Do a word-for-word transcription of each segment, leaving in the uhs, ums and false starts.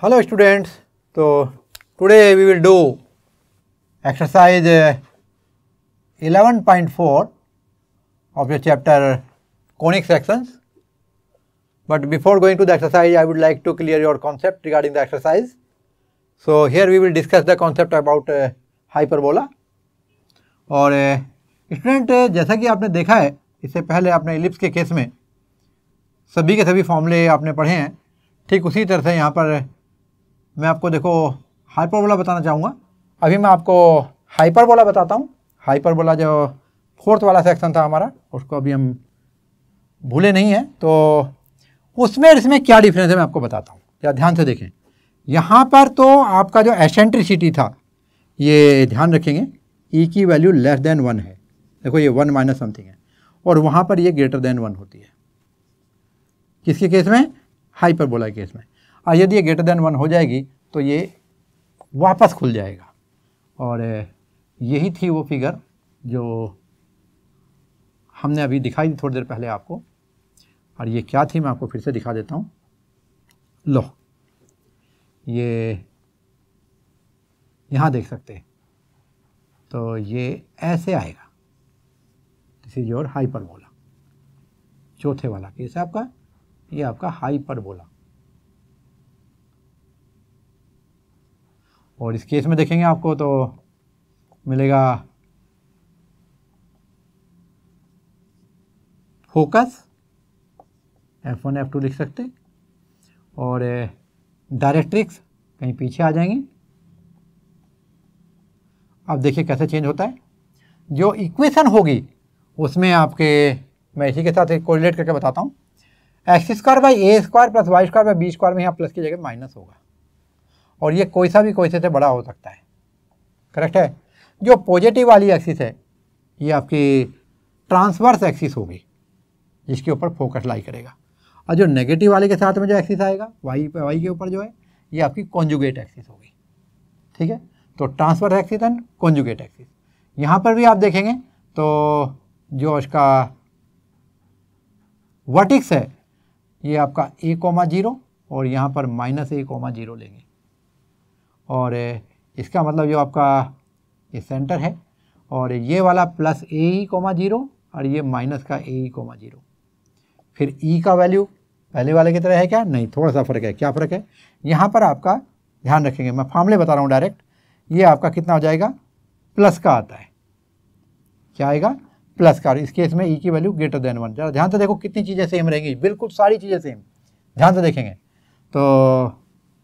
Hello students, so today we will do exercise eleven point four of your chapter Conic Sections. But before going to the exercise, I would like to clear your concept regarding the exercise. So here we will discuss the concept about uh, hyperbola. और student uh, जैसा कि आपने देखा है, इससे पहले आपने ellipse के केस में सभी के सभी फॉर्मूले आपने पढ़े हैं, ठीक उसी तरह से यहाँ पर मैं आपको देखो हाइपरबोला बताना चाहूँगा। अभी मैं आपको हाइपरबोला बताता हूँ। हाइपरबोला जो फोर्थ वाला सेक्शन था हमारा, उसको अभी हम भूले नहीं हैं, तो उसमें इसमें क्या डिफरेंस है मैं आपको बताता हूँ। या ध्यान से देखें, यहाँ पर तो आपका जो एसेंट्रिसिटी था, ये ध्यान रखेंगे, ई की वैल्यू लेस देन वन है। देखो ये वन माइनस समथिंग है, और वहाँ पर ये ग्रेटर देन वन होती है। किसके केस में? हाइपरबोला के केस में। और यदि ये ग्रेटर देन वन हो जाएगी तो ये वापस खुल जाएगा। और यही थी वो फिगर जो हमने अभी दिखाई थी थोड़ी देर पहले आपको। और ये क्या थी मैं आपको फिर से दिखा देता हूँ। लो, ये यहाँ देख सकते हैं, तो ये ऐसे आएगा। This is your hyperbola. चौथे वाला केस है आपका, ये आपका हाइपरबोला। और इस केस में देखेंगे आपको तो मिलेगा focus, F one F two लिख सकते, और डायरेक्ट्रिक्स कहीं पीछे आ जाएंगे। अब देखिए कैसे चेंज होता है। जो इक्वेशन होगी उसमें आपके, मैं इसी के साथ एक कोरिलेट करके बताता हूँ। X square by a square plus y square by b square में यहाँ प्लस की जगह माइनस होगा, और ये कोई सा भी कोई से बड़ा हो सकता है। करेक्ट है। जो पॉजिटिव वाली एक्सिस है, ये आपकी ट्रांसवर्स एक्सिस होगी, जिसके ऊपर फोकस लाई करेगा। और जो नेगेटिव वाले के साथ में जो एक्सिस आएगा, वाई वाई के ऊपर जो है, ये आपकी कॉन्जुगेट एक्सिस होगी। ठीक है, तो transverse axis and conjugate axis. यहाँ पर भी आप देखेंगे तो जो इसका वर्टिक्स है, ये आपका ए कोमा जीरो, और यहाँ पर माइनस ए कोमा जीरो लेंगे। और इसका मतलब जो आपका ये सेंटर है, और ये वाला plus a e comma zero, और ये माइनस का ए ई कोमा जीरो। फिर ई का वैल्यू पहले वाले की तरह है क्या? नहीं, थोड़ा सा फ़र्क है। क्या फ़र्क है? यहाँ पर आपका ध्यान रखेंगे, मैं फार्मूले बता रहा हूँ डायरेक्ट। ये आपका कितना हो जाएगा? प्लस का आता है। क्या आएगा? प्लस का। इस केस में ई की वैल्यू ग्रेटर देन वन। जरा ध्यान से देखो कितनी चीज़ें सेम रहेंगी, बिल्कुल सारी चीज़ें सेम। ध्यान से देखेंगे तो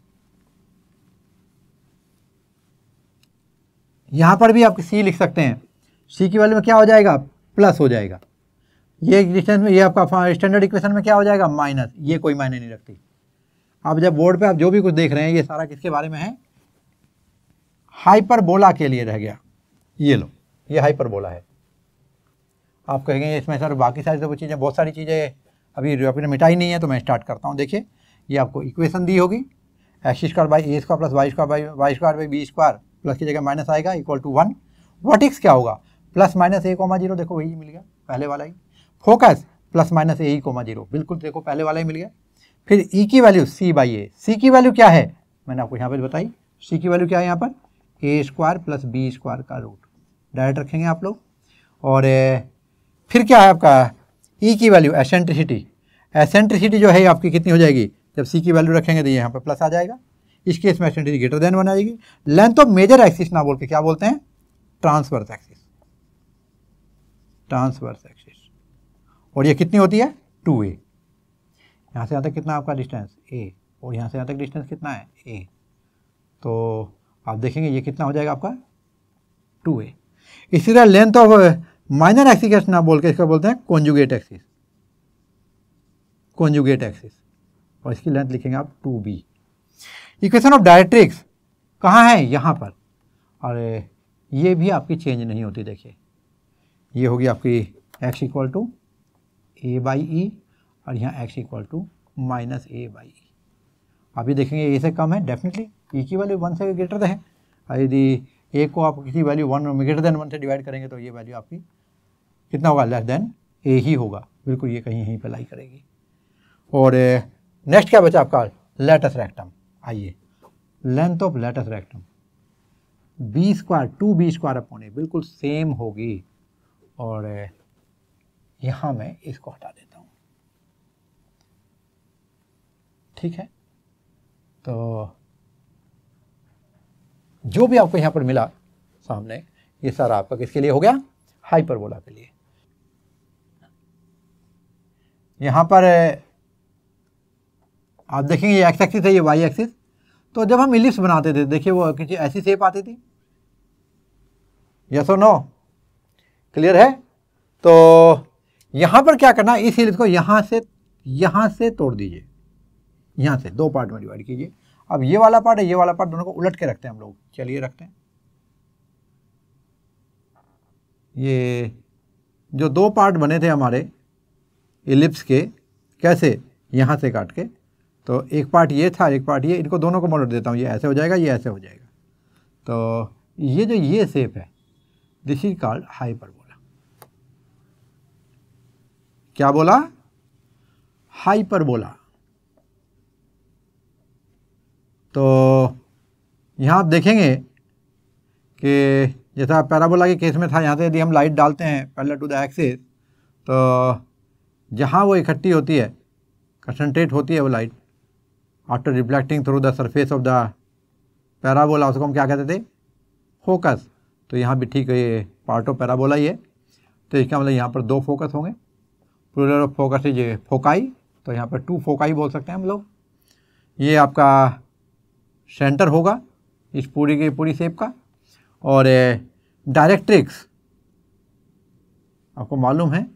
यहाँ पर भी आप सी लिख सकते हैं। सी की वैल्यू में क्या हो जाएगा? प्लस हो जाएगा। ये डिस्टेंस में, ये आपका स्टैंडर्ड इक्वेशन में क्या हो जाएगा? माइनस। ये कोई मायने नहीं रखती। अब जब बोर्ड पे आप जो भी कुछ देख रहे हैं, ये सारा किसके बारे में है? हाइपरबोला के लिए रह गया। ये लो, ये हाइपरबोला है। आप कहेंगे इसमें सर बाकी सारी तो चीज़ें, बहुत सारी चीज़ें अभी आपने मिटाई नहीं है, तो मैं स्टार्ट करता हूँ। देखिए, ये आपको इक्वेशन दी होगी, x square by a square plus y square by y square by b square, plus की जगह माइनस आएगा, इक्वल टू वन। वर्टिक्स क्या होगा? Plus minus a comma zero. देखो वही मिल गया, पहले वाला ही। Focus plus minus a e comma zero, बिल्कुल देखो पहले वाला ही मिल गया। फिर ई की वैल्यू सी बाई ए। सी की वैल्यू क्या है मैंने आपको यहाँ पर बताई। सी की वैल्यू क्या है यहाँ पर? A square plus b square का रूट। डायरेक्ट रखेंगे आप लोग। और फिर क्या है आपका? ई की वैल्यू एसेंट्रिसिटी। एसेंट्रिसिटी जो है आपकी कितनी हो जाएगी? जब सी की वैल्यू रखेंगे तो यहाँ पर प्लस आ जाएगा। इस केस में एसेंट्रिसिटी ग्रेटर देन वन आ जाएगी। लेंथ ऑफ मेजर एक्सिस ना बोल के क्या बोलते हैं? Transverse axis. Transverse axis. और ये कितनी होती है? Two a. यहाँ से यहाँ तक कितना आपका डिस्टेंस? ए। और यहाँ से यहाँ तक डिस्टेंस कितना है? ए। तो आप देखेंगे ये कितना हो जाएगा आपका? Two a. इसी तरह लेंथ ऑफ माइनर एक्सिस ना बोल के इसका बोलते हैं कॉन्जुगेट एक्सिस। Conjugate axis. और इसकी लेंथ लिखेंगे आप two b. Equation of directrix कहाँ है? यहाँ पर। और ये भी आपकी चेंज नहीं होती। देखिए, ये होगी आपकी x equal to a by e, और यहाँ x equal to minus a by e. अभी देखेंगे ए से कम है डेफिनेटली, ई की वैल्यू वन से ग्रेटर है। और यदि ए को आप किसी value one greater than one से डिवाइड करेंगे तो ये वैल्यू आपकी कितना होगा? लेस देन ए ही होगा। बिल्कुल ये कहीं यहीं पे लाई करेगी। और नेक्स्ट क्या बचा आपका? Latus rectum. आइए length of latus rectum b square two b square upon a बिल्कुल सेम होगी, और यहाँ मैं इसको हटा देता हूँ। ठीक है, तो जो भी आपको यहाँ पर मिला सामने, ये सारा आपका किसके लिए हो गया? हाइपरबोला के लिए। यहाँ पर आप देखेंगे ये एक्स एक्सिस है, ये वाई एक्सिस। तो जब हम इलिप्स बनाते थे, देखिए वो किसी ऐसी शेप आती थी, यस और नो? क्लियर है? तो यहाँ पर क्या करना, इस इलिप्स को यहाँ से यहाँ से तोड़ दीजिए, यहाँ से दो पार्ट में डिवाइड कीजिए। अब ये वाला पार्ट है, ये वाला पार्ट, दोनों को उलट के रखते हैं हम लोग। चलिए रखते हैं। ये जो दो पार्ट बने थे हमारे इलिप्स के, कैसे? यहाँ से काट के। तो एक पार्ट ये था, एक पार्ट ये, इनको दोनों को मैं उलट देता हूँ। ये ऐसे हो जाएगा, ये ऐसे हो जाएगा। तो ये जो ये शेप है, दिस इज कॉल्ड हाइपरबोला। क्या बोला? हाइपरबोला। तो यहाँ आप देखेंगे कि जैसा पैराबोला के केस में था, यहाँ से यदि हम लाइट डालते हैं पैरेलल टू द एक्सिस, तो जहाँ वो इकट्ठी होती है, कंसंट्रेट होती है वो light, after reflecting through the surface of the parabola, उसको हम क्या कहते थे? फोकस। तो यहाँ भी ठीक है, ये पार्ट ऑफ पैराबोला ही है। तो इसका मतलब यहाँ पर दो फोकस होंगे। Plural of focus is foci, तो यहाँ पर टू फोकाई बोल सकते हैं हम लोग। ये आपका सेंटर होगा इस पूरी की पूरी शेप का। और डायरेक्ट्रिक्स आपको मालूम है,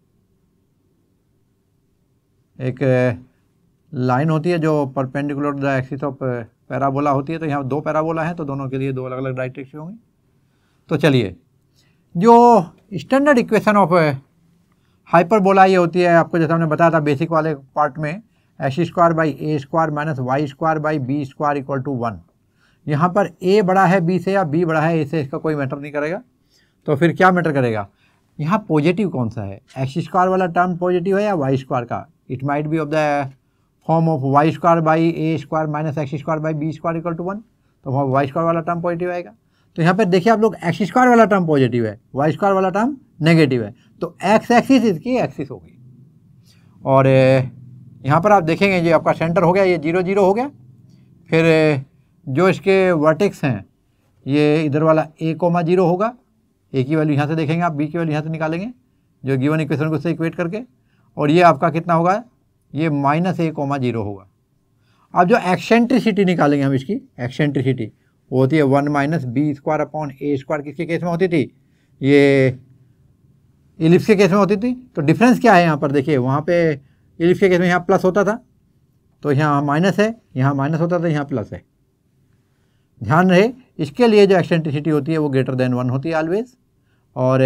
एक लाइन होती है जो perpendicular to the axis of parabola होती है। तो यहाँ दो पैराबोला हैं, तो दोनों के लिए दो अलग अलग डायरेक्ट्रिक्स होंगी। तो चलिए, जो स्टैंडर्ड इक्वेशन ऑफ हाइपरबोला ये होती है, आपको जैसा हमने बताया था बेसिक वाले पार्ट में, x square by a square minus y square by b square equal to one. यहाँ पर ए बड़ा है बी से या बी बड़ा है ए से, इसका कोई मैटर नहीं करेगा। तो फिर क्या मैटर करेगा? यहाँ पॉजिटिव कौन सा है? एक्स स्क्वायर वाला टर्म पॉजिटिव है या वाई स्क्वायर का? It might be of the form of y square by a square minus x square by b square equal to one. तो वहाँ वाई स्क्वायर वाला टर्म पॉजिटिव आएगा। तो यहाँ पर देखिए आप लोग, एक्स स्क्वायर वाला टर्म पॉजिटिव है, वाई स्क्वायर वाला टर्म नेगेटिव है। तो एक्स एक्सिस इसकी एक्सिस होगी। और यहाँ पर आप देखेंगे ये आपका सेंटर हो गया, ये जीरो जीरो हो गया। फिर जो इसके वर्टेक्स हैं, ये इधर वाला ए कोमा जीरो होगा। ए की वैल्यू यहाँ से देखेंगे आप, बी की वैल्यू यहाँ से निकालेंगे, जो गिवन इक्वेशन को उससे इक्वेट करके। और ये आपका कितना होगा? ये माइनस ए कोमा जीरो होगा। अब जो एक्सेंट्रिसिटी निकालेंगे हम, इसकी एक्सेंट्रिसिटी वो होती है one minus b square upon a square. किसके केस में होती थी? ये इलिप्स के केस में होती थी। तो डिफरेंस क्या है यहाँ पर? देखिए, वहाँ पे इलिप्स के केस में यहाँ प्लस होता था, तो यहाँ माइनस है, यहाँ माइनस होता था, यहाँ प्लस है। ध्यान रहे, इसके लिए जो एक्सेंट्रिसिटी होती है वो ग्रेटर देन वन होती है ऑलवेज। और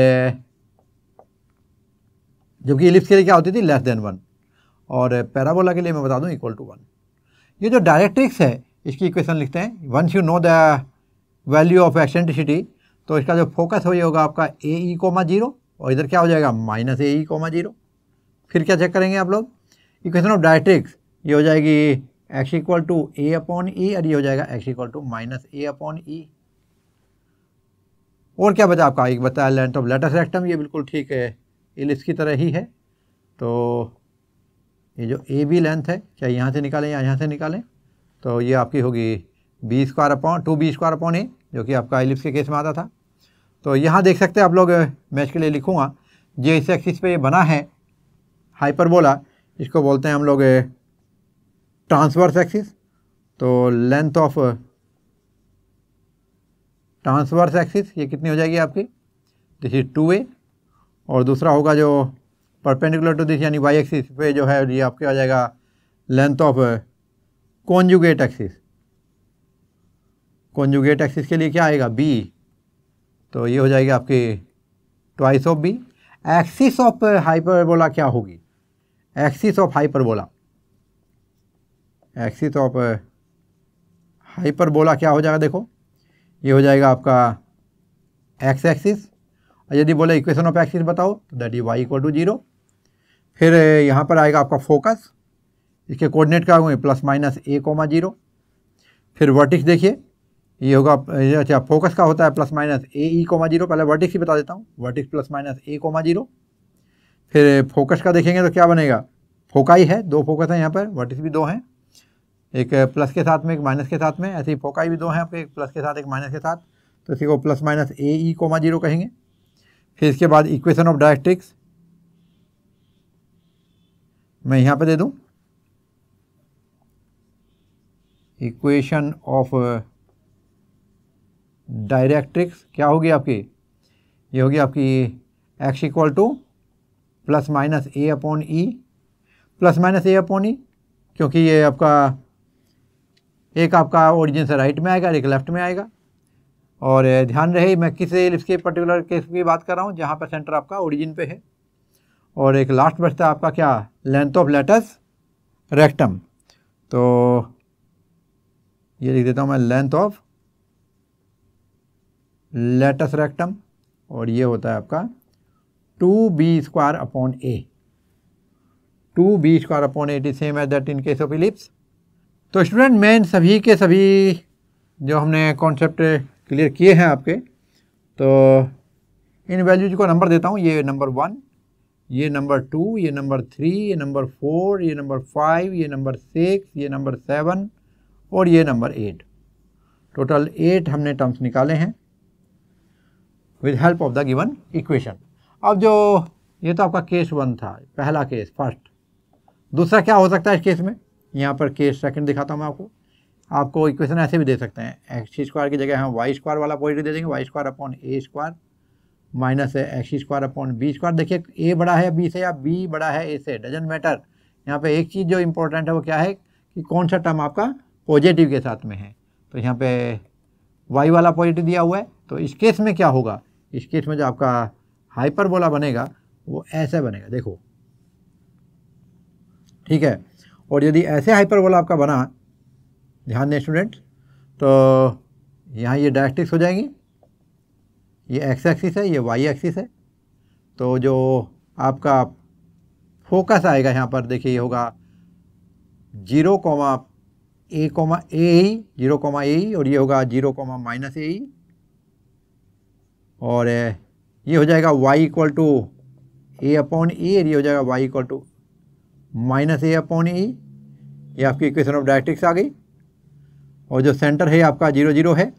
जबकि इलिप्स के लिए क्या होती थी? Less than one. और पैराबोला के लिए मैं बता दूं इक्वल टू वन। ये जो डायरेक्ट्रिक्स है, इसकी इक्वेशन लिखते हैं। Once you know the value of eccentricity, तो इसका जो फोकस हो ये होगा आपका ए ई कोमा जीरो, और इधर क्या हो जाएगा? Minus a e comma zero. फिर क्या चेक करेंगे आप लोग? इक्वेशन ऑफ डायरेक्ट्रिक्स ये हो जाएगी x equal to a upon e, और ये हो जाएगा x equal to minus a upon e. और क्या बचा आपका? एक बताया लेंथ ऑफ लेटस रेक्टम, ये बिल्कुल ठीक है, इलिप्स की तरह ही है। तो ये जो ए बी लेंथ है, चाहे यहाँ से निकालें या यहाँ से निकालें, तो ये आपकी होगी b square upon two b square upon a, जो कि आपका इलिप्स के केस में आता था। तो यहाँ देख सकते हैं आप लोग, मैं इसके लिए लिखूँगा, जो इस एक्सिस पे ये बना है हाइपरबोला, इसको बोलते हैं हम लोग ट्रांसवर्स एक्सिस। तो लेंथ ऑफ ट्रांसवर्स एक्सिस ये कितनी हो जाएगी आपकी? This is two a. और दूसरा होगा जो परपेंडिकुलर टू दिस यानी वाई एक्सिस पे जो है, ये आपके आ जाएगा length of conjugate axis. Conjugate axis के लिए क्या आएगा? बी। तो ये हो जाएगी आपकी twice of b. Axis of hyperbola क्या होगी? Axis of hyperbola, axis of hyperbola क्या हो जाएगा? देखो, ये हो जाएगा आपका एक्स एक्सिस। और यदि बोले इक्वेशन ऑफ एक्सिस बताओ, तो that is y equal to zero. फिर यहाँ पर आएगा आपका फोकस, इसके कोऑर्डिनेट क्या होंगे? Plus minus a comma zero. फिर वर्टिक्स देखिए, ये होगा, अच्छा फोकस का होता है plus minus a e comma zero, पहले वर्टिक्स ही बता देता हूँ, vertex plus minus a comma zero. फिर फोकस का देखेंगे तो क्या बनेगा, फोकाई है, दो फोकस है यहाँ पर, वर्टिक्स भी दो हैं, एक प्लस के साथ में एक माइनस के साथ में, ऐसे ही फोकाई भी दो हैं आपके, एक प्लस के साथ एक माइनस के साथ, तो इसी को plus minus a e comma zero कहेंगे। फिर इसके बाद इक्वेशन ऑफ डायरेक्ट्रिक्स मैं यहाँ पे दे दूँ, इक्वेशन ऑफ डायरेक्ट्रिक्स क्या होगी आपकी, ये होगी आपकी x equal to plus minus a upon e, plus minus a upon e, क्योंकि ये आपका एक आपका ओरिजिन से राइट में आएगा, एक लेफ्ट में आएगा। और ध्यान रहे मैं किस इसके पर्टिकुलर केस की बात कर रहा हूँ जहाँ पर सेंटर आपका ओरिजिन पे है। और एक लास्ट बचता है आपका क्या, लेंथ ऑफ लेटस रेक्टम, तो ये लिख देता हूँ मैं, लेंथ ऑफ लेटस रेक्टम, और ये होता है आपका two b square upon a, two b square upon a it is same as that in case of ellipse. तो स्टूडेंट मैं इन सभी के सभी जो हमने कॉन्सेप्ट क्लियर किए हैं आपके, तो इन वैल्यूज को नंबर देता हूँ, ये नंबर वन, ये नंबर टू, ये नंबर थ्री, ये नंबर फोर, ये नंबर फाइव, ये नंबर सिक्स, ये नंबर सेवन और ये नंबर एट। टोटल एट हमने टर्म्स निकाले हैं with help of the given equation. अब जो ये तो आपका केस वन था, पहला केस फर्स्ट। दूसरा क्या हो सकता है इस केस में, यहाँ पर केस सेकंड दिखाता हूँ मैं आपको। आपको इक्वेशन ऐसे भी दे सकते हैं, एक्स स्क्वायर की जगह हम वाई स्क्वायर वाला पॉजिटिव दे देंगे, y square upon a square minus x square upon b square. देखिए ए बड़ा है बी से या बी बड़ा है ए से, डजंट मैटर। यहाँ पे एक चीज़ जो इंपॉर्टेंट है वो क्या है कि कौन सा टर्म आपका पॉजिटिव के साथ में है। तो यहाँ पे वाई वाला पॉजिटिव दिया हुआ है, तो इस केस में क्या होगा, इस केस में जो आपका हाइपरबोला बनेगा वो ऐसे बनेगा, देखो ठीक है। और यदि ऐसे हाइपरबोला आपका बना, ध्यान दें स्टूडेंट, तो यहाँ ये डायरेक्ट्रिक्स हो जाएंगी, ये एक्स एक्सिस है, ये वाई एक्सिस है। तो जो आपका फोकस आएगा यहाँ पर देखिए, ये होगा zero comma a comma a ही, जीरो कोमा ए ही, और ये होगा जीरो कोमा माइनस ए ही, और ये हो जाएगा y equal to a upon e, ये हो जाएगा y equal to minus a upon e. ये आपकी इक्वेशन ऑफ डायरेक्ट्रिक्स आ गई। और जो सेंटर है आपका जीरो जीरो है।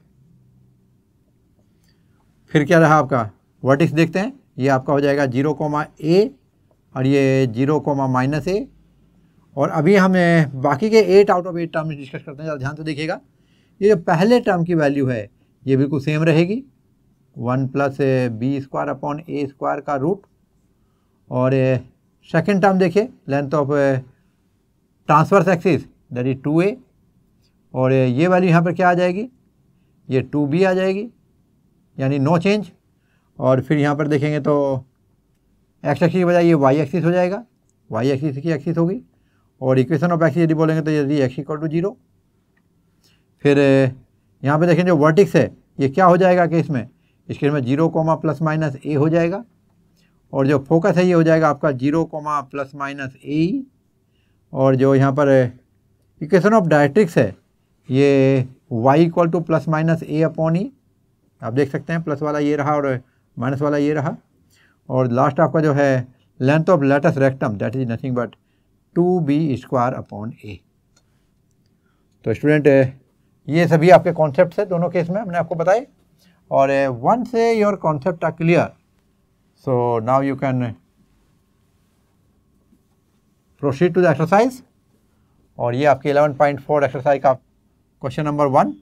फिर क्या रहा आपका वर्टिक्स देखते हैं, ये आपका हो जाएगा जीरो कोमा ए और ये जीरो कोमा माइनस ए। और अभी हमें बाकी के eight out of eight term discuss करते हैं, ज़रा ध्यान से देखिएगा। ये जो पहले टर्म की वैल्यू है ये बिल्कुल सेम रहेगी, one plus b square upon a square का रूट। और सेकेंड टर्म देखिए, length of transverse axis that is two a, और ये वैल्यू यहाँ पर क्या आ जाएगी, ये टू बी आ जाएगी, यानी नो चेंज। और फिर यहाँ पर देखेंगे तो एक्स एक्सिस की बजाय ये वाई एक्सिस हो जाएगा, वाई एक्सिस की एक्सिस होगी। और इक्वेशन ऑफ एक्सिस यदि बोलेंगे तो यदि एक्स इक्वल टू जीरो। फिर यहाँ पे देखें जो वर्टिक्स है ये क्या हो जाएगा केस में, इस केस में zero comma plus minus a हो जाएगा। और जो फोकस है ये हो जाएगा आपका zero comma plus minus a. और जो यहाँ पर इक्वेशन ऑफ डायरेक्ट्रिक्स है ये y equal to plus minus a upon e, आप देख सकते हैं प्लस वाला ये रहा और माइनस वाला ये रहा। और लास्ट आपका जो है length of latus rectum that is nothing but two b square upon a. तो स्टूडेंट ये सभी आपके कॉन्सेप्ट्स है दोनों केस में हमने आपको बताए। और once your concept are clear, so now you can proceed to the exercise. और ये आपकी इलेवन पॉइंट फोर एक्सरसाइज का क्वेश्चन नंबर वन।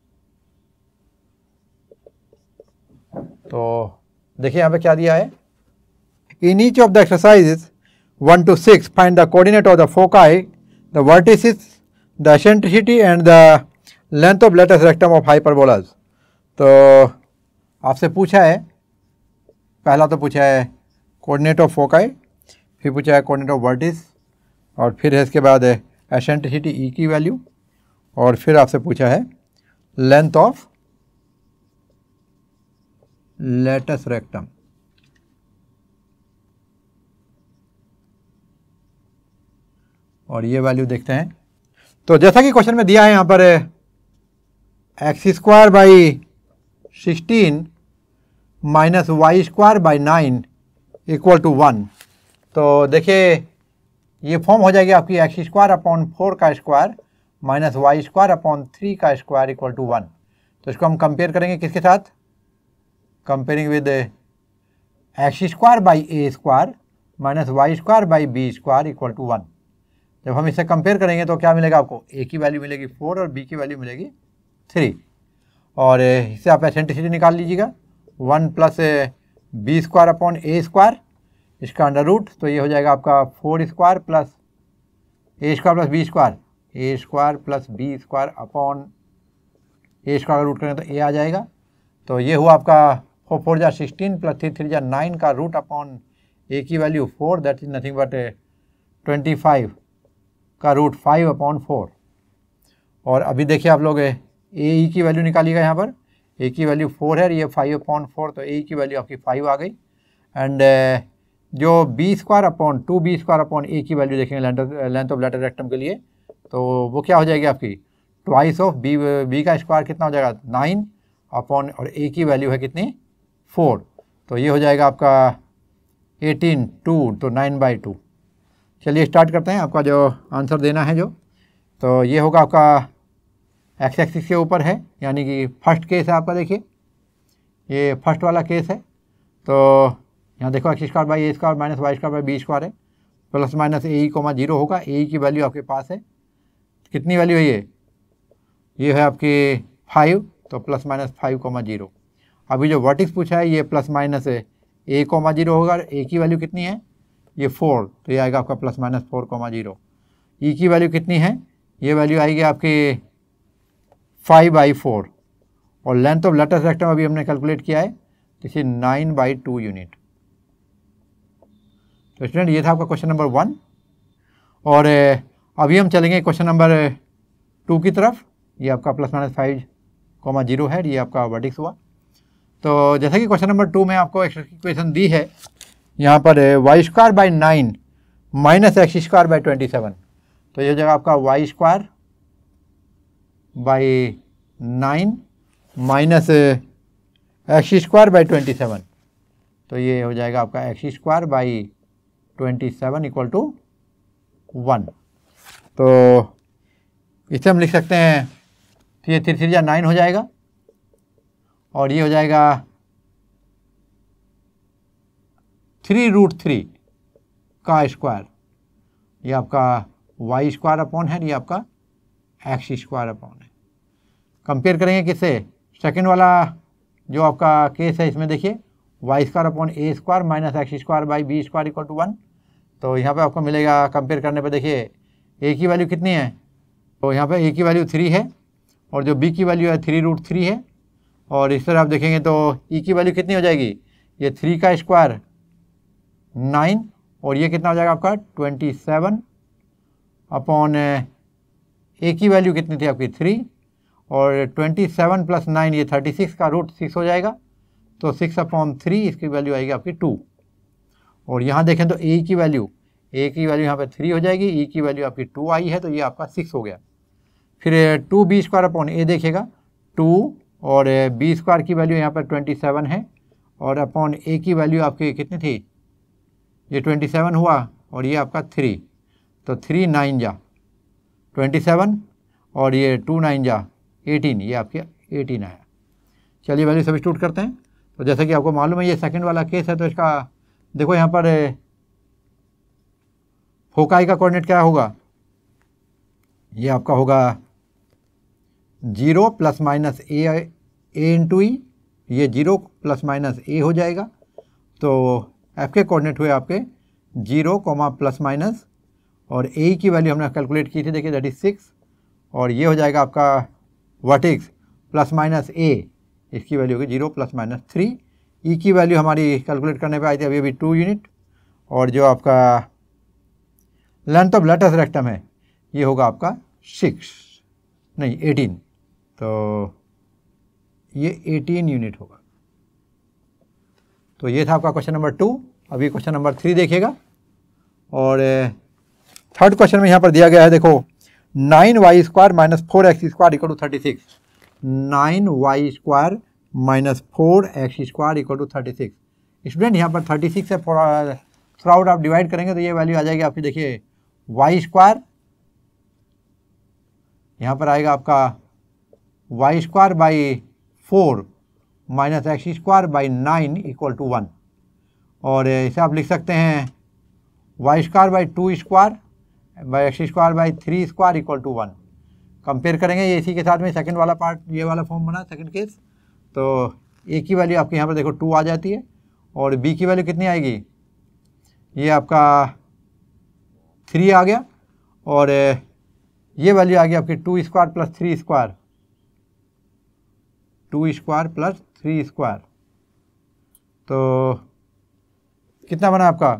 तो देखिए यहाँ पे क्या दिया है, in each of the exercises one to six find the coordinate of the foci, the vertices, the eccentricity and the length of latus rectum of hyperbolas. तो आपसे पूछा है, पहला तो पूछा है कोऑर्डिनेट ऑफ फोकाई, फिर पूछा है कोऑर्डिनेट ऑफ वर्टिस, और फिर है इसके बाद एसेंट्रिसिटी ई की वैल्यू, और फिर आपसे पूछा है लेंथ ऑफ लेटस रेक्टम। और ये वैल्यू देखते हैं। तो जैसा कि क्वेश्चन में दिया है यहाँ पर x square by sixteen minus y square by nine equal to one. तो देखिए ये फॉर्म हो जाएगी आपकी एक्स स्क्वायर अपॉन फोर का square minus y square upon three का स्क्वायर इक्वल टू वन। तो इसको हम कंपेयर करेंगे किसके साथ, comparing with x square by a square minus y square by b square equal to one. जब हम इसे कंपेयर करेंगे तो क्या मिलेगा आपको, ए की वैल्यू मिलेगी फोर और बी की वैल्यू मिलेगी थ्री, और इससे आप एसेंट्रिसिटी निकाल लीजिएगा one plus b square upon a square, इसका अंडर रूट, तो ये हो जाएगा आपका four square plus a square plus b square, a square plus b square upon a square का रूट करें तो ए आ जाएगा। तो ये हुआ आपका फोर फोर जा सिक्सटीन प्लस थ्री थ्री जा नाइन का रूट अपॉन ए की value four, that is nothing but twenty five का रूट फाइव अपॉन फोर। और अभी देखिए आप लोग ए ई की वैल्यू निकालिएगा, यहाँ पर ए की वैल्यू फोर है, ये फाइव अपॉन फोर, तो ए की वैल्यू आपकी फाइव आ गई। एंड जो b square upon two b square upon a की वैल्यू देखेंगे लेंथ ऑफ लेटर रेक्टम के लिए, तो वो क्या हो जाएगी आपकी ट्वाइस ऑफ बी, बी का स्क्वायर कितना हो जाएगा नाइन अपॉन, और ए की वैल्यू है कितनी फोर, तो ये हो जाएगा आपका एटीन टू, तो नाइन बाई टू। चलिए स्टार्ट करते हैं, आपका जो आंसर देना है जो, तो ये होगा आपका एक्स एक्सिस के ऊपर है, यानी कि फर्स्ट केस है आपका, देखिए ये फर्स्ट वाला केस है। तो यहाँ देखो x square by a square minus y square by b square है, plus minus a e comma zero होगा, ए ई की वैल्यू आपके पास है, कितनी वैल्यू है ये ये है आपकी फाइव, तो plus minus five comma zero. अभी जो वर्टिक्स पूछा है ये plus minus a comma zero होगा, ए की वैल्यू कितनी है ये फोर, तो ये आएगा आपका plus minus four comma zero. E की वैल्यू कितनी है, ये वैल्यू आएगी आपकी फाइव बाई फोर, और लेंथ ऑफ लेटर रेक्टम अभी हमने कैलकुलेट किया है, this is nine by two unit. तो स्टूडेंट ये था आपका क्वेश्चन नंबर वन, और अभी हम चलेंगे क्वेश्चन नंबर टू की तरफ। ये आपका plus minus five comma zero है, ये आपका वर्टिक्स हुआ। तो जैसा कि क्वेश्चन नंबर टू में आपको इक्वेशन दी है, यहाँ पर y square by nine minus x square by twenty seven, तो ये हो जाएगा आपका y square by nine minus x square by twenty seven, तो ये हो जाएगा आपका x square by twenty seven equal to one. तो इसे हम लिख सकते हैं, ये थ्री थ्री या नाइन हो जाएगा, और ये हो जाएगा थ्री रूट थ्री का स्क्वायर, ये आपका वाई स्क्वायर अपॉन है, ये आपका एक्स स्क्वायर अपॉन है। कंपेयर करेंगे किससे, सेकेंड वाला जो आपका केस है, इसमें देखिए y square upon a square minus x square by b square equal to one. तो यहाँ पे आपको मिलेगा कंपेयर करने पे, देखिए ए की वैल्यू कितनी है, तो यहाँ पे ए की वैल्यू थ्री है, और जो बी की वैल्यू है थ्री रूट थ्री है, और इस तरह आप देखेंगे तो ई की वैल्यू कितनी हो जाएगी, ये थ्री का स्क्वायर नाइन, और ये कितना हो जाएगा आपका ट्वेंटी सेवन अपॉन ए की वैल्यू कितनी थी आपकी थ्री, और ट्वेंटी सेवन प्लस नाइन ये थर्टी सिक्स का रूट सिक्स हो जाएगा, तो सिक्स अपॉन थ्री इसकी वैल्यू आएगी आपकी टू। और यहाँ देखें तो ए की वैल्यू ए की वैल्यू यहाँ पे थ्री हो जाएगी, ई की वैल्यू आपकी टू आई है, तो ये आपका सिक्स हो गया। फिर two b square upon a देखिएगा टू, और बी स्क्वायर की वैल्यू यहाँ पर ट्वेंटी सेवन है, और अपॉन ए की वैल्यू आपकी कितनी थी, ये ट्वेंटी सेवन हुआ, और ये आपका थ्री, तो थ्री नाइन जा ट्वेंटी सेवन, और ये टू नाइन जा एटीन, ये आपके एटीन आया। चलिए वैल्यू सब्स्टिट्यूट करते हैं। तो जैसे कि आपको मालूम है ये सेकंड वाला केस है, तो इसका देखो यहाँ पर फोकाई का कोऑर्डिनेट क्या होगा, ये आपका होगा zero plus minus a a into e, ये जीरो प्लस माइनस ए हो जाएगा। तो एफ के कोऑर्डिनेट हुए आपके जीरो कोमा प्लस माइनस, और ए की वैल्यू हमने कैलकुलेट की थी, देखिए दैट इज सिक्स, और ये हो जाएगा आपका वर्टिक्स प्लस माइनस ए, इसकी वैल्यू होगी जीरो प्लस माइनस थ्री। ई की वैल्यू हमारी कैलकुलेट करने पे आई थी अभी अभी टू यूनिट, और जो आपका लेंथ ऑफ लेटस रेक्टम है ये होगा आपका सिक्स नहीं एटीन, तो ये एटीन यूनिट होगा। तो ये था आपका क्वेश्चन नंबर टू। अभी क्वेश्चन नंबर थ्री देखिएगा, और थर्ड क्वेश्चन में यहाँ पर दिया गया है, देखो nine y square minus four x square equal to thirty six. Nine y square minus four x square equal to thirty six. Student यहाँ पर थर्टी सिक्स से थ्रू आउट आप डिवाइड करेंगे तो ये वैल्यू आ जाएगी आपकी, देखिए वाई स्क्वायर, यहाँ पर आएगा आपका y square by four minus x square by nine equal to one. और इसे आप लिख सकते हैं y square by two square by x square by three square equal to one. Compare करेंगे ये इसी के साथ में सेकंड वाला पार्ट, ये वाला फॉर्म बना सेकंड केस। तो ए की वैल्यू आपके यहाँ पर देखो टू आ जाती है और बी की वैल्यू कितनी आएगी, ये आपका थ्री आ गया और ये वैल्यू आ गई आपकी two square plus three square, two square plus three square. तो कितना बना आपका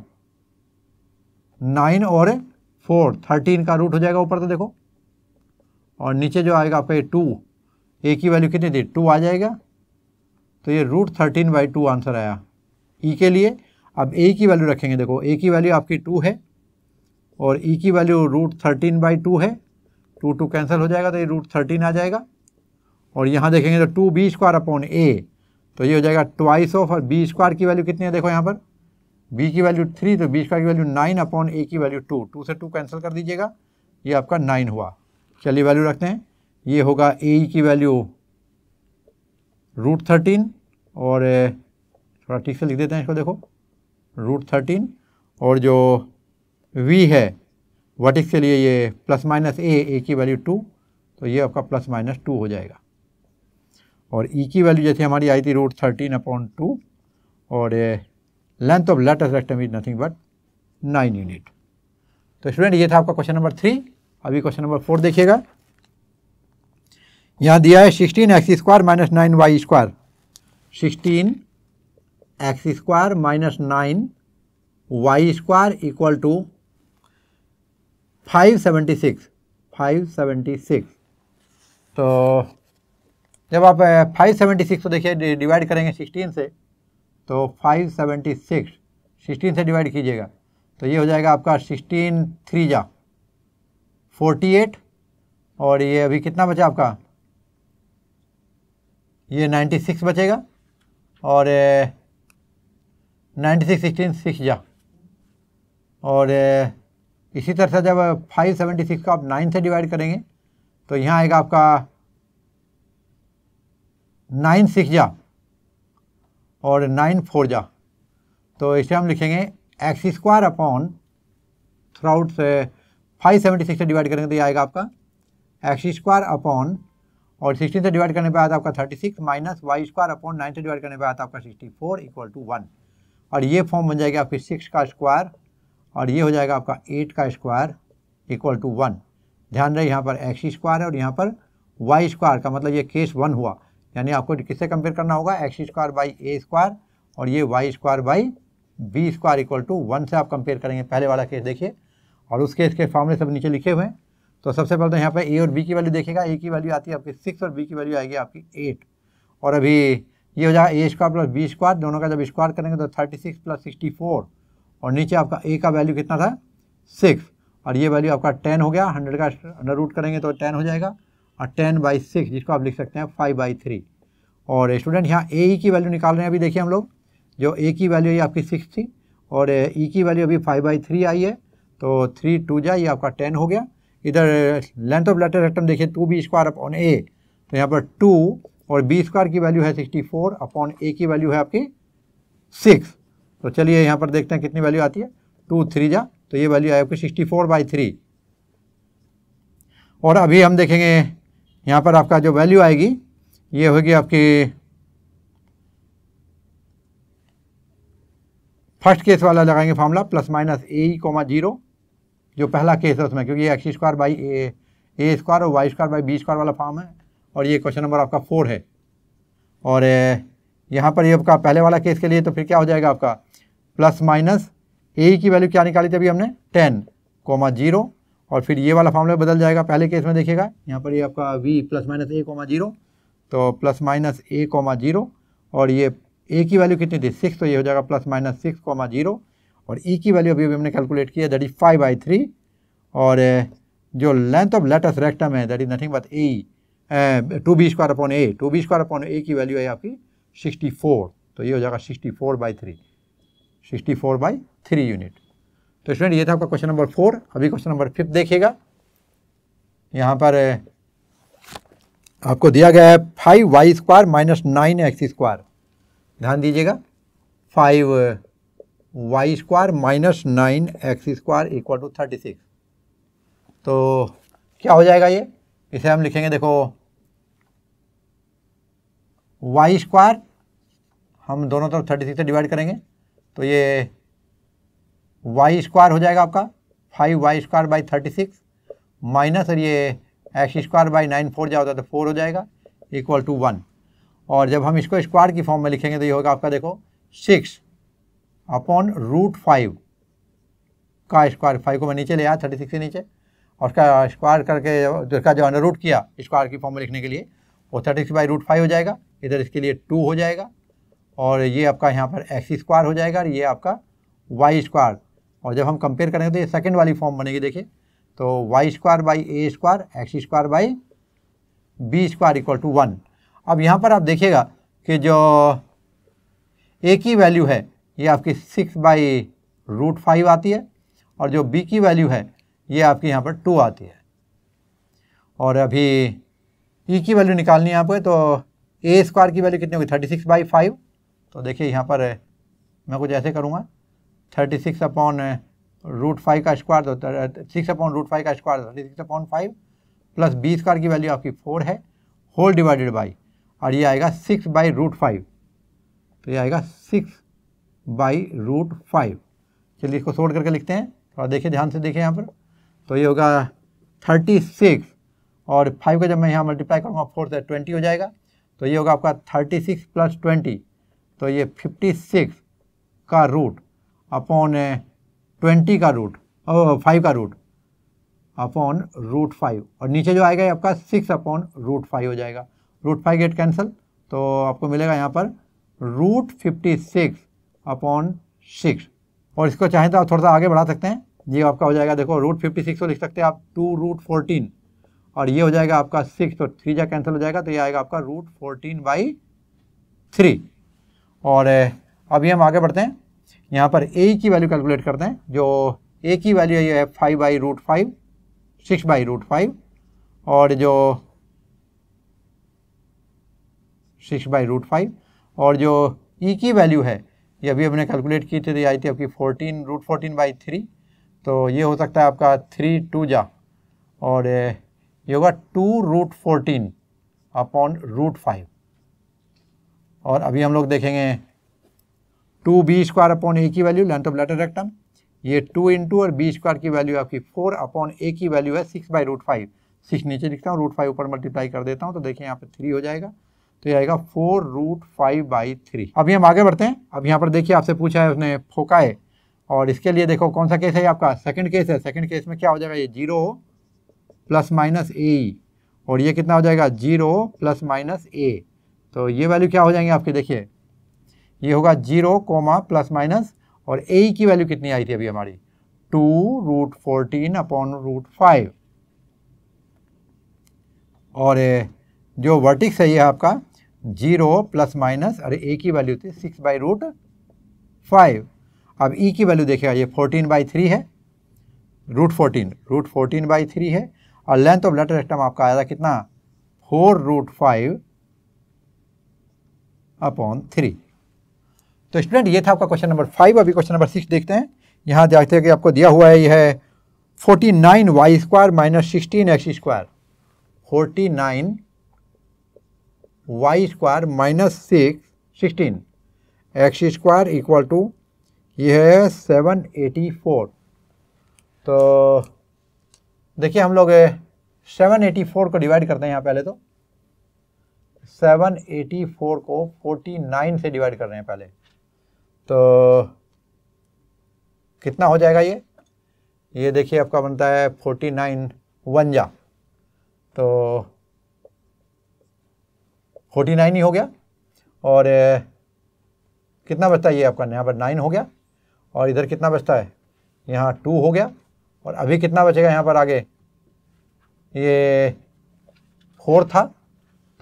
नाइन और फोर, थर्टीन का रूट हो जाएगा ऊपर तो देखो, और नीचे जो आएगा आपका ये टू, ए की वैल्यू कितनी थी टू आ जाएगा, तो ये root thirteen by two answer आया ई के लिए। अब ए की वैल्यू रखेंगे, देखो ए की वैल्यू आपकी टू है और ई की value root thirteen by two है, टू टू कैंसिल हो जाएगा तो ये रूट थर्टीन आ जाएगा। और यहाँ देखेंगे तो two b square upon a, तो ये हो जाएगा ट्वाइस ऑफ, और बी स्क्वायर की वैल्यू कितनी है देखो यहाँ पर, बी की वैल्यू थ्री, तो बी स्क्वायर की वैल्यू नाइन अपॉन ए की वैल्यू टू, टू से टू कैंसिल कर दीजिएगा, ये आपका नाइन हुआ। चलिए वैल्यू रखते हैं, ये होगा ए की वैल्यू रूट थर्टीन, और थोड़ा ठीक से लिख देते हैं इसको, देखो रूट थर्टीन, और जो v है वर्टिक्स के लिए ये प्लस माइनस ए, ए की वैल्यू टू, तो ये आपका प्लस माइनस टू हो जाएगा। और ई की वैल्यू जैसे हमारी आई थी रूट थर्टीन अपॉन टू, और length of latus rectum is nothing but nine unit. तो स्टूडेंट ये था आपका क्वेश्चन नंबर थ्री। अभी क्वेश्चन नंबर फोर देखिएगा, यहाँ दिया है sixteen x square minus nine y square, sixteen x square minus nine y square equal to five seventy six, five seventy six. तो जब आप फाइव सेवेंटी सिक्स को देखिए डिवाइड करेंगे सिक्सटीन से, तो फाइव सेवेंटी सिक्स सिक्सटीन से divide कीजिएगा तो ये हो जाएगा आपका सिक्सटीन थ्री जा फोर्टी एट, और ये अभी कितना बचा आपका, ये नाइन्टी सिक्स बचेगा, और नाइन्टी सिक्स सिक्सटीन सिक्स जा, और इसी तरह से जब फाइव सेवेंटी सिक्स को आप नाइन से डिवाइड करेंगे तो यहाँ आएगा आपका नाइन सिक्स जा और नाइन फोर जा। तो इसे हम लिखेंगे x square upon throughout से फाइव सेवेंटी सिक्स से डिवाइड करेंगे तो ये आएगा आपका एक्स स्क्वायर अपॉन, और सिक्सटीन से डिवाइड करने पे आता आपका thirty six minus y square upon nine से डिवाइड करने पे आता आपका sixty four equal to one. और ये फॉर्म बन जाएगी आपकी सिक्स का स्क्वायर, और ये हो जाएगा आपका एट का स्क्वायर इक्वल टू वन। ध्यान रहे यहाँ पर एक्स स्क्वायर है और यहाँ पर वाई स्क्वायर, का मतलब ये केस वन हुआ, यानी आपको किससे कंपेयर करना होगा, x square by a square, और ये y square by b square equal to one से आप कंपेयर करेंगे। पहले वाला केस देखिए, और उस केस के फॉर्मूले सब नीचे लिखे हुए हैं। तो सबसे पहले तो यहाँ पे ए और बी की वैल्यू देखेगा, ए की वैल्यू आती है आपकी सिक्स और बी की वैल्यू आएगी आपकी एट, और अभी ये हो जाएगा a square plus b square, दोनों का जब स्क्वायर करेंगे तो thirty six plus sixty four, और नीचे आपका ए का वैल्यू कितना था सिक्स, और ये वैल्यू आपका टेन हो गया, हंड्रेड का अंडर रूट करेंगे तो टेन हो जाएगा, और टेन बाई सिक्स जिसको आप लिख सकते हैं फाइव बाई थ्री। और स्टूडेंट यहाँ ए ई की वैल्यू निकाल रहे हैं, अभी देखिए हम लोग, जो ए की वैल्यू ये आपकी सिक्स थी और ई की वैल्यू अभी फाइव बाई थ्री आई है, तो थ्री टू जा ये आपका टेन हो गया। इधर लेंथ ऑफ लेटर रेक्टम देखिए two b square upon a, तो यहाँ पर टू और बी स्क्वायर की वैल्यू है सिक्सटी फोर अपॉन ए की वैल्यू है आपकी सिक्स। तो चलिए यहाँ पर देखते हैं कितनी वैल्यू आती है, टू थ्री जा, तो ये वैल्यू है आपकी सिक्सटी फोर बाई थ्री। और अभी हम देखेंगे यहाँ पर आपका जो वैल्यू आएगी ये होगी आपकी फर्स्ट केस वाला लगाएंगे formula, plus minus a e comma zero, जो पहला केस है उसमें, क्योंकि ये x square by a a square और y square by b square वाला फॉर्म है, और ये क्वेश्चन नंबर आपका फोर है। और यहाँ पर ये आपका पहले वाला केस के लिए तो फिर क्या हो जाएगा आपका प्लस माइनस ए की वैल्यू क्या निकाली थी अभी हमने, टेन कोमा जीरो, और फिर ये वाला फॉर्मूला बदल जाएगा। पहले केस में देखिएगा यहाँ पर ये आपका v plus minus a comma zero, तो plus minus a comma zero, और ये ए की वैल्यू कितनी थी सिक्स, तो ये हो जाएगा plus minus six comma zero, और ई की वैल्यू अभी अभी हमने कैलकुलेट किया that is five by three, और जो लेंथ ऑफ लेटस रेक्टम है that is nothing but a, two b square upon a, two b square upon a की वैल्यू है आपकी सिक्सटी फोर, तो ये हो जाएगा sixty four by three, sixty four by three unit. तो student ये था आपका क्वेश्चन नंबर फोर। अभी क्वेश्चन नंबर फिफ्थ देखिएगा। यहाँ पर आपको दिया गया है five y square minus nine x square. ध्यान दीजिएगा, five y square minus nine x square equal to thirty six. तो क्या हो जाएगा ये, इसे हम लिखेंगे, देखो वाई स्क्वायर हम दोनों तरफ थर्टी सिक्स से डिवाइड करेंगे, तो ये वाई स्क्वायर हो जाएगा आपका five y square by thirty six minus, और ये x square by nine four जा होता है तो फोर हो जाएगा इक्वल टू वन। और जब हम इसको स्क्वायर की फॉर्म में लिखेंगे तो ये होगा आपका, देखो सिक्स अपॉन रूट फाइव का स्क्वायर, फाइव को मैं नीचे ले आया थर्टी सिक्स से नीचे, और उसका स्क्वायर करके उसका जो अंडर रूट किया स्क्वायर की फॉर्म में लिखने के लिए, वो thirty six by root five हो जाएगा, इधर इसके लिए टू हो जाएगा, और ये आपका यहाँ पर एक्स स्क्वायर हो जाएगा, और ये आपका वाई स्क्वायर। और जब हम कंपेयर करेंगे तो ये सेकंड वाली फॉर्म बनेगी, देखिए, तो y square by a square x square by b square equal to one. अब यहाँ पर आप देखिएगा कि जो ए की वैल्यू है ये आपकी सिक्स बाई रूट फाइव आती है, और जो बी की वैल्यू है ये आपकी यहाँ पर टू आती है। और अभी ई की वैल्यू निकालनी है आपको, तो ए स्क्वायर की वैल्यू कितनी होगी, थर्टी सिक्स बाई फाइव। तो देखिए यहाँ पर मैं कुछ ऐसे करूँगा, thirty six upon root five का स्क्वायर, तो सिक्स अपॉन रूट फाइव का square thirty six upon five, plus b square की वैल्यू आपकी फोर है, होल डिवाइडेड बाई, और ये आएगा सिक्स बाई रूट फाइव, तो ये आएगा सिक्स बाई रूट फाइव। चलिए इसको सोल्व करके लिखते हैं, थोड़ा देखिए ध्यान से देखिए यहाँ पर, तो ये होगा थर्टी सिक्स, और फाइव का जब मैं यहाँ मल्टीप्लाई करूँगा फोर से ट्वेंटी हो जाएगा, तो ये होगा आपका थर्टी सिक्स प्लस ट्वेंटी, तो ये फिफ्टी सिक्स का रूट अपॉन ट्वेंटी का रूट, और फाइव का रूट अपॉन रूट फाइव, और नीचे जो आएगा ये आपका सिक्स अपॉन रूट फाइव हो जाएगा, रूट फाइव गेट कैंसिल, तो आपको मिलेगा यहाँ पर root fifty six upon six. और इसको चाहें तो आप थोड़ा सा आगे बढ़ा सकते हैं, ये आपका हो जाएगा, देखो रूट फिफ्टी सिक्स को लिख सकते हैं आप टू रूट फोर्टीन, और ये हो जाएगा आपका सिक्स, तो थ्री जा कैंसिल हो जाएगा, तो ये आएगा आपका रूट फोर्टीन बाई थ्री। और अभी हम आगे बढ़ते हैं, यहाँ पर ए की वैल्यू कैलकुलेट करते हैं। जो ए की वैल्यू है ये है five by root five, six by root five, और जो सिक्स बाई रूट फाइव, और जो ई की वैल्यू है ये अभी हमने कैलकुलेट की थी, तो ये आई थी आपकी fourteen root fourteen by three, तो ये हो सकता है आपका थ्री टू जा, और ये होगा two root fourteen upon root five. और अभी हम लोग देखेंगे two b square upon a की value, length of latus rectum, ये टू इंटू, और बी स्क्वायर की वैल्यू आपकी फोर अपॉन ए की वैल्यू है six by root five, six नीचे लिखता हूँ, रूट फाइव ऊपर मल्टीप्लाई कर देता हूँ, तो देखिए यहाँ पे थ्री हो जाएगा, तो ये आएगा four root five by three. अभी हम आगे बढ़ते हैं। अब यहाँ पर देखिए आपसे पूछा है उसने फोकाए, और इसके लिए देखो कौन सा केस है आपका, सेकंड केस है। सेकंड केस में क्या हो जाएगा, ये जीरो प्लस माइनस ए, और ये कितना हो जाएगा, जीरो प्लस माइनस ए, तो ये वैल्यू क्या हो जाएंगे आपके, देखिए ये होगा जीरो कोमा प्लस माइनस, और ए की वैल्यू कितनी आई थी अभी हमारी, two root fourteen upon root five, और जो वर्टिक्स है ये आपका जीरो प्लस माइनस, और ए की वैल्यू थी सिक्स बाई रूट फाइव। अब ई की वैल्यू देखिएगा, ये फोर्टीन बाई थ्री है, root fourteen root fourteen by three है, और लेंथ ऑफ लेटर रेक्टम आपका आया था कितना, four root five upon three. तो स्टूडेंट ये था आपका क्वेश्चन नंबर फाइव। अभी क्वेश्चन नंबर सिक्स देखते हैं। यहाँ देखते हैं कि आपको दिया हुआ है, ये है forty nine y square minus sixteen x square, forty nine y square minus six sixteen x square equal to ये है सेवन एटी फोर। तो देखिए हम लोग सेवन एटी फोर को डिवाइड करते हैं। यहाँ पहले तो सेवन एटी फोर को फोर्टी नाइन से डिवाइड कर रहे हैं पहले, तो कितना हो जाएगा ये ये देखिए आपका बनता है फोर्टी नाइन वन जा, तो फोर्टी नाइन ही हो गया, और कितना बचता है ये आपका, यहाँ पर नाइन हो गया, और इधर कितना बचता है, यहाँ टू हो गया, और अभी कितना बचेगा यहाँ पर आगे, ये फोर था,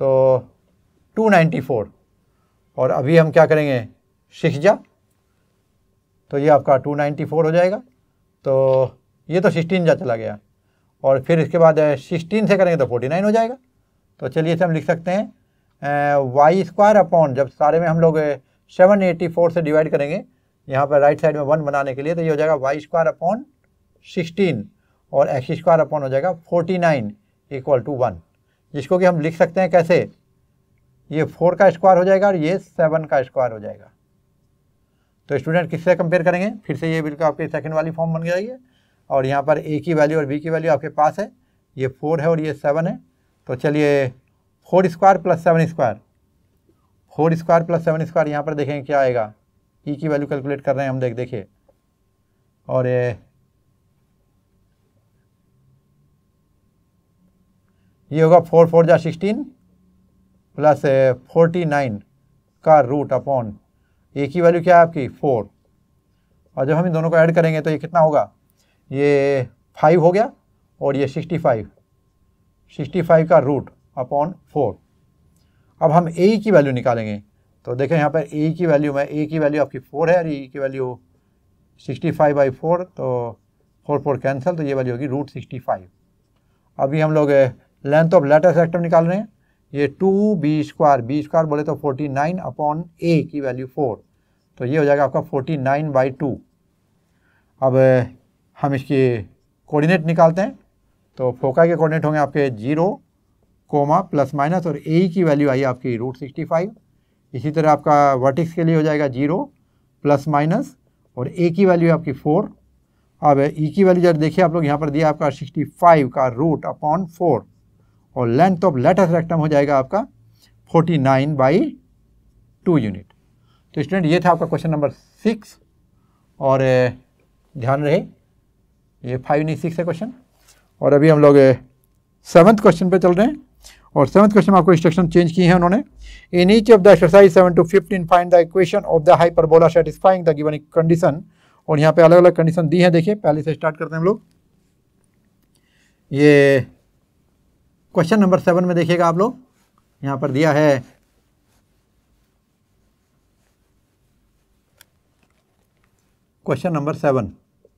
तो टू नाइन्टी फोर, और अभी हम क्या करेंगे सिक्स जा, तो ये आपका टू नाइन्टी फोर हो जाएगा। तो ये तो सिक्सटीन जा चला गया, और फिर इसके बाद सिक्सटीन से करेंगे तो फोर्टी नाइन हो जाएगा। तो चलिए इसे हम लिख सकते हैं वाई स्क्वायर अपॉन, जब सारे में हम लोग सेवन एटी फोर से डिवाइड करेंगे यहाँ पर राइट साइड में वन बनाने के लिए, तो ये हो जाएगा वाई स्क्वायर अपॉन सिक्सटीन, और एक्स स्क्वायर अपॉन हो जाएगा forty nine equal to one, जिसको कि हम लिख सकते हैं कैसे, ये फोर का स्क्वायर हो जाएगा और ये सेवन का स्क्वायर हो जाएगा। तो स्टूडेंट किससे कंपेयर करेंगे, फिर से ये बिल्कुल आपकी सेकंड वाली फॉर्म बन जाएगी, और यहाँ पर ए की वैल्यू और बी की वैल्यू आपके पास है, ये फोर है और ये सेवन है। तो चलिए four square plus seven square, four square plus seven square यहाँ पर देखेंगे क्या आएगा, ई की वैल्यू कैलकुलेट कर रहे हैं हम, देख देखिए, और ये होगा फोर फोर जा सिक्सटीन प्लस फोर्टी नाइन का रूट अपॉन ए की वैल्यू क्या है आपकी फोर, और जब हम इन दोनों को ऐड करेंगे तो ये कितना होगा, ये फाइव हो गया और ये सिक्सटी फाइव, सिक्सटी फाइव का रूट अपॉन फोर। अब हम ए की वैल्यू निकालेंगे, तो देखें यहाँ पर ए की वैल्यू में, ए की वैल्यू आपकी फोर है और ए की value sixty five by four, तो फोर फोर कैंसिल, तो ये वैल्यू होगी रूट सिक्सटी फाइव। अभी हम लोग लेंथ ऑफ लेटेस्ट वेक्टर निकाल रहे हैं, ये two b square, b square बोले तो फोर्टी नाइन अपॉन ए की वैल्यू फोर, तो ये हो जाएगा आपका फोर्टी नाइन बाई टू। अब हम इसके कोऑर्डिनेट निकालते हैं, तो फोका के कोऑर्डिनेट होंगे आपके जीरो कोमा प्लस माइनस, और ए की वैल्यू आई आपकी रूट सिक्सटी फाइव। इसी तरह आपका वर्टिक्स के लिए हो जाएगा जीरो प्लस माइनस, और ए की वैल्यू आपकी फोर। अब ई की वैल्यू जब देखिए आप लोग यहाँ पर दिया आपका सिक्सटी फाइव का रूट अपॉन फोर, और लेंथ ऑफ लेटेस्ट रेक्टम हो जाएगा आपका forty nine by two unit. तो स्टूडेंट ये था आपका क्वेश्चन नंबर सिक्स, और ध्यान रहे ये फाइव नहीं सिक्स है क्वेश्चन। और अभी हम लोग सेवन्थ क्वेश्चन पे चल रहे हैं, और सेवन्थ क्वेश्चन में आपको इंस्ट्रक्शन चेंज की है उन्होंने। In each of the exercise seven to fifteen find the equation of the hyperbola satisfying the given condition, और यहाँ पे अलग अलग कंडीशन दी है। देखिए पहले से स्टार्ट करते हैं हम लोग। ये क्वेश्चन नंबर सेवन में देखिएगा आप लोग, यहाँ पर दिया है क्वेश्चन नंबर सेवन,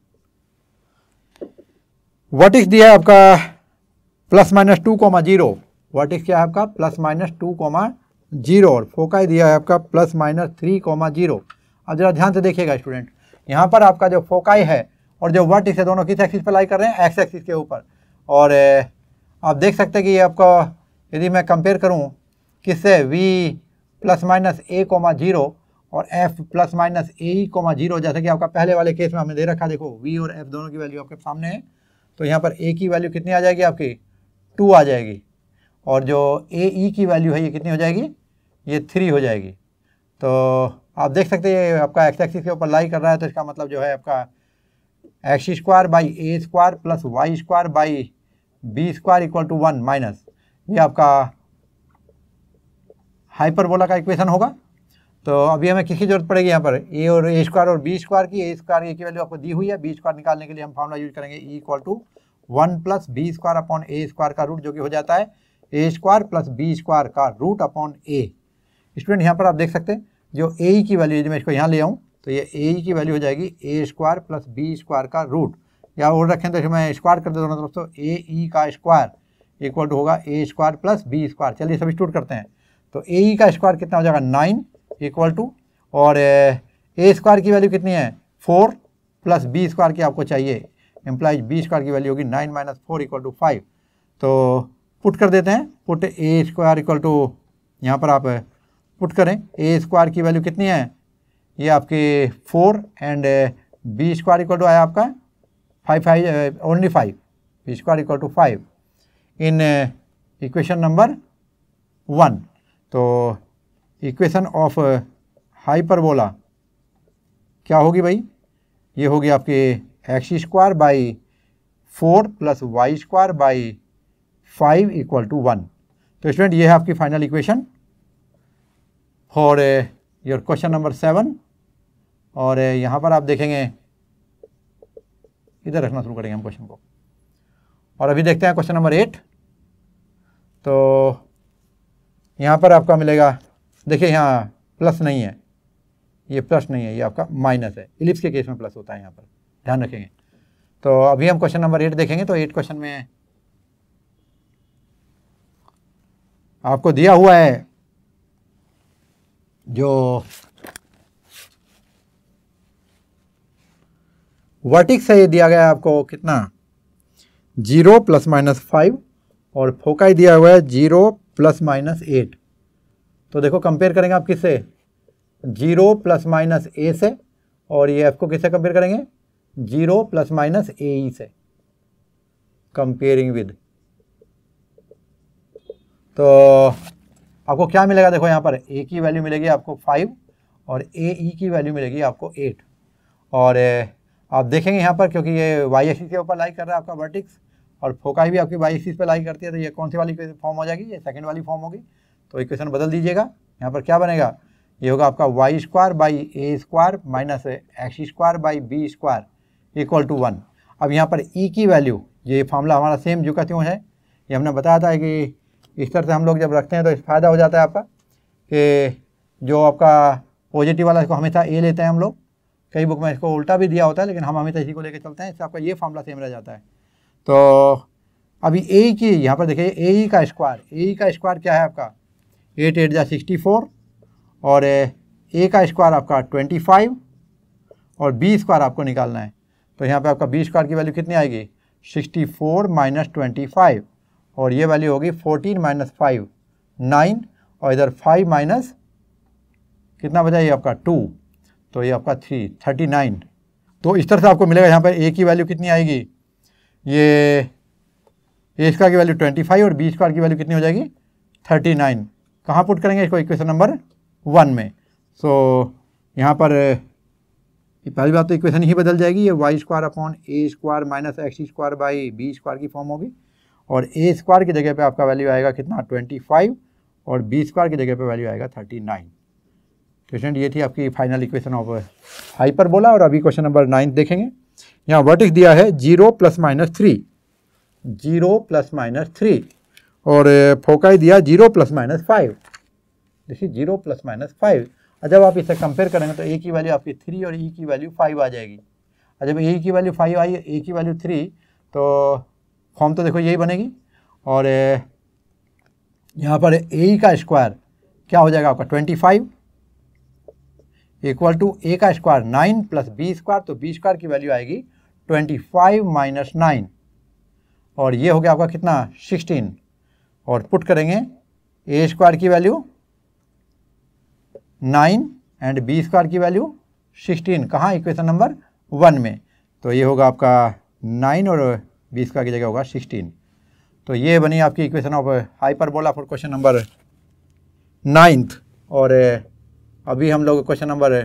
वर्टिक्स दिया है आपका plus minus two comma zero, vertex क्या है आपका plus minus two comma zero, और फोकाई दिया है आपका plus minus three comma zero. अब जरा ध्यान से देखिएगा स्टूडेंट, यहाँ पर आपका जो फोकाई है और जो वर्टिक्स है दोनों किस एक्सिस पर लाई कर रहे हैं, एक्स एक्सिस के ऊपर। और आप देख सकते हैं कि ये आपका, यदि मैं कंपेयर करूँ किससे, v plus minus a comma zero और f plus minus a e comma zero, जैसे कि आपका पहले वाले केस में हमने दे रखा, देखो v और f दोनों की वैल्यू आपके सामने है। तो यहाँ पर a की वैल्यू कितनी आ जाएगी आपकी, टू आ जाएगी, और जो ए ई की वैल्यू है ये कितनी हो जाएगी, ये थ्री हो जाएगी। तो आप देख सकते हैं ये आपका एक्स एक्सिस के ऊपर लाई कर रहा है, तो इसका मतलब जो है आपका x square by a square plus y square by b square equal to one minus, ये आपका हाइपरबोला का इक्वेशन होगा। तो अभी हमें किसकी जरूरत पड़ेगी यहाँ पर, ए और ए स्क्वायर और बी स्क्वायर की। ए स्क्वायर ए की वैल्यू आपको दी हुई है, बी स्क्वायर निकालने के लिए हम फॉर्मूला यूज करेंगे e equal to one plus b square upon a square का रूट, जो कि हो जाता है a square plus b square का रूट अपॉन ए। स्टूडेंट यहाँ पर आप देख सकते हैं जो ए की वैल्यू, यदि मैं इसको यहाँ ले आऊँ तो ये ए की वैल्यू हो जाएगी a square plus b square का रूट, या और रखें तो मैं स्क्वायर कर देता हूँ दोस्तों, ए ई का स्क्वायर इक्वल टू होगा a square plus b square. चलिए सब्स्टिट्यूट करते हैं, तो ए ई का स्क्वायर कितना हो जाएगा नाइन इक्वल टू, और ए स्क्वायर की वैल्यू कितनी है फोर प्लस बी स्क्वायर की आपको चाहिए, एम्प्लाइज बी स्क्वायर की वैल्यू होगी nine minus four equal to five. तो पुट कर देते हैं, put a square equal to, यहाँ पर आप पुट करें, ए स्क्वायर की वैल्यू कितनी है, ये आपके four, and b square equal to आया आपका five five only five, b square equal to five in equation number one. तो इक्वेशन ऑफ हाइपरबोला क्या होगी भाई, ये होगी आपके x square by four plus y square by five equal to one. तो स्टूडेंट ये है आपकी final equation for your question number seven. और यहाँ पर आप देखेंगे, इधर रखना शुरू करेंगे हम क्वेश्चन को, और अभी देखते हैं क्वेश्चन नंबर एट। तो यहाँ पर आपका मिलेगा, देखिए यहाँ प्लस नहीं है, ये प्लस नहीं है, ये आपका माइनस है। इलिप्स के केस में प्लस होता है, यहाँ पर ध्यान रखेंगे। तो अभी हम क्वेश्चन नंबर एट देखेंगे। तो एट क्वेश्चन में आपको दिया हुआ है जो वर्टिक्स है, ये दिया गया है आपको कितना, जीरो प्लस माइनस फाइव, और फोकाई दिया हुआ है जीरो प्लस माइनस एट। तो देखो कंपेयर करेंगे आप किससे, जीरो प्लस माइनस ए से, और ये एफ को किससे कंपेयर करेंगे, zero plus minus a e से, कंपेयरिंग विद। तो आपको क्या मिलेगा, देखो यहाँ पर ए की वैल्यू मिलेगी आपको फाइव और ए ई की वैल्यू मिलेगी आपको एट। और आप देखेंगे यहाँ पर, क्योंकि ये वाई एक्सिस के ऊपर लाई कर रहा है आपका वर्टिक्स, और फोकाई भी आपकी वाई एक्सिस पे लाई करती है, तो ये कौन सी वाली फॉर्म हो जाएगी, ये सेकंड वाली फॉर्म होगी। तो इक्वेशन बदल दीजिएगा, यहाँ पर क्या बनेगा, ये होगा आपका y square by a square minus x square by b square equal to one. अब यहाँ पर ई की वैल्यू, ये फार्मूला हमारा सेम जो का त्यों है, ये हमने बताया था कि इस तरह से हम लोग जब रखते हैं तो फ़ायदा हो जाता है आपका कि जो आपका पॉजिटिव वाला इसको हमेशा ए लेते हैं हम लोग, कई बुक में इसको उल्टा भी दिया होता है, लेकिन हम हमेशा इसी को लेकर चलते हैं, इससे आपका ये फार्मूला सेम रह जाता है। तो अभी ए की यहाँ पर देखिए, ए ई का स्क्वायर, ए ई का स्क्वायर क्या है आपका, एट एट जा सिक्सटी फोर, और ए का स्क्वायर आपका ट्वेंटी फाइव, और बी स्क्वायर आपको निकालना है। तो यहाँ पे आपका बी स्क्वायर की वैल्यू कितनी आएगी, sixty four minus twenty five, और ये वैल्यू होगी फोर्टीन माइनस फाइव नाइन, और इधर फाइव माइनस कितना बचा, ये आपका टू, तो ये आपका थ्री थर्टी नाइन। तो इस तरह से आपको मिलेगा। यहाँ पर ए की वैल्यू कितनी आएगी, ये ए स्क्वायर की वैल्यू ट्वेंटी फाइव और बी स्क्वायर की वैल्यू कितनी हो जाएगी, थर्टी नाइन। कहाँ पुट करेंगे इसको, इक्वेशन नंबर वन में। सो so, यहाँ पर पहली बात तो इक्वेशन ही बदल जाएगी, ये y square upon a square minus x square by b square की फॉर्म होगी, और ए स्क्वायर की जगह पे आपका वैल्यू आएगा कितना, ट्वेंटी फाइव, और बी स्क्वायर की जगह पे वैल्यू आएगा थर्टी नाइन। तो स्टूडेंट ये थी आपकी फाइनल इक्वेशन ऑफ हाइपरबोला। और अभी क्वेश्चन नंबर नाइन्थ देखेंगे। यहाँ वर्टिक्स दिया है zero plus minus three, zero plus minus three, और फोकाई दिया जीरो प्लस माइनस फाइव, देखिए जीरो प्लस माइनस फाइव। और जब आप इसे कंपेयर करेंगे तो ए की वैल्यू आपकी थ्री और ई की वैल्यू फाइव आ जाएगी। और जब ए की वैल्यू फाइव आई, ए की वैल्यू थ्री, तो फॉर्म तो देखो यही बनेगी। और यहाँ पर ए का स्क्वायर क्या हो जाएगा आपका, twenty five equal to a का square nine plus b square, तो बी स्क्वायर की वैल्यू आएगी ट्वेंटी फाइव माइनस नाइन, और ये हो गया आपका कितना, सिक्सटीन। और पुट करेंगे ए स्क्वायर की value nine and b square की वैल्यू सिक्सटीन, कहाँ, इक्वेशन नंबर वन में। तो ये होगा आपका नाइन और बी स्क्वायर की जगह होगा सिक्सटीन। तो ये बनी आपकी equation of hyperbola for question number ninth. और अभी हम लोग क्वेश्चन नंबर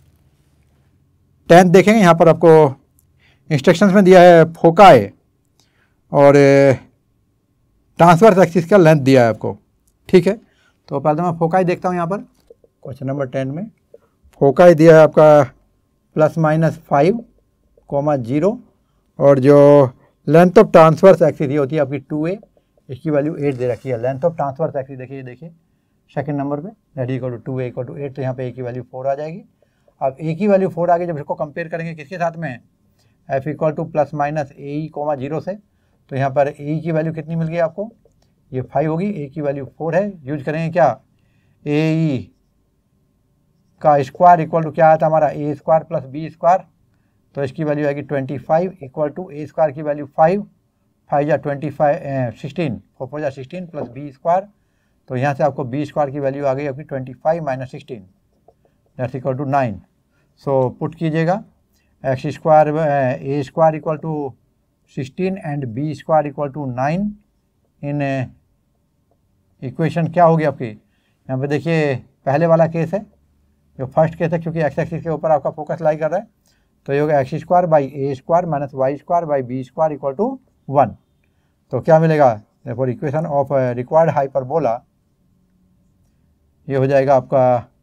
टेंथ देखेंगे। यहाँ पर आपको इंस्ट्रक्शंस में दिया है फोकाई और ट्रांसवर्स एक्सिस का लेंथ दिया है आपको, ठीक है। तो पहले मैं फोकाई देखता हूँ। यहाँ पर क्वेश्चन नंबर टेन में फोकाई दिया है आपका plus minus five comma zero, और जो लेंथ ऑफ ट्रांसवर्स एक्सिस ये होती है आपकी टू ए, इसकी वैल्यू एट दे रखी है। लेंथ ऑफ ट्रांसवर्स एक्सिस देखिए, देखिए सेकंड नंबर पे that equal to two a equal to eight, तो यहाँ पे ए की वैल्यू फोर आ जाएगी। अब ए की वैल्यू फोर आ गई, जब इसको कंपेयर करेंगे किसके साथ में, f equal to plus minus a e comma zero से, तो यहाँ पर ए ई की वैल्यू कितनी मिल गई आपको, ये फाइव होगी, ए की वैल्यू फोर है। यूज करेंगे क्या, ए ई का स्क्वायर इक्वल टू क्या आता है हमारा, a square plus b square, तो इसकी वैल्यू आएगी twenty five equal to a square की वैल्यू फाइव, फाइव या twenty five sixteen, four four या सिक्सटीन प्लस बी स्क्वायर, तो यहाँ से आपको बी स्क्वायर की वैल्यू आ गई आपकी twenty five minus sixteen that's equal to nine. So put कीजिएगा x square a square equal to sixteen and b square equal to nine in equation क्या होगी आपकी। यहाँ पे देखिए पहले वाला केस है, जो फर्स्ट केस है, क्योंकि एक्स एक्सिस के ऊपर आपका फोकस लाई कर रहा है, तो ये होगा x square by a square minus y square by b square equal to one. तो क्या मिलेगा, देखो इक्वेशन ऑफ रिक्वायर्ड हाइपरबोला ये हो जाएगा आपका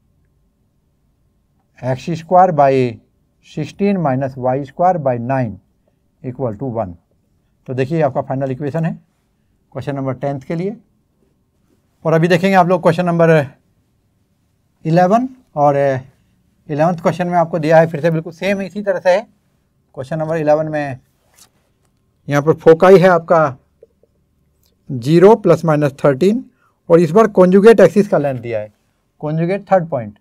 x square by sixteen minus y square by nine equal to one. तो देखिए आपका फाइनल इक्वेशन है क्वेश्चन नंबर टेंथ के लिए। और अभी देखेंगे आप लोग क्वेश्चन नंबर इलेवन, और इलेवंथ क्वेश्चन में आपको दिया है फिर से बिल्कुल सेम इसी तरह से है। क्वेश्चन नंबर इलेवन में यहाँ पर फोकाई है आपका जीरो प्लस माइनस थर्टीन, और इस बार कॉन्जुगेट एक्सिस का लेंथ दिया है। Conjugate third point,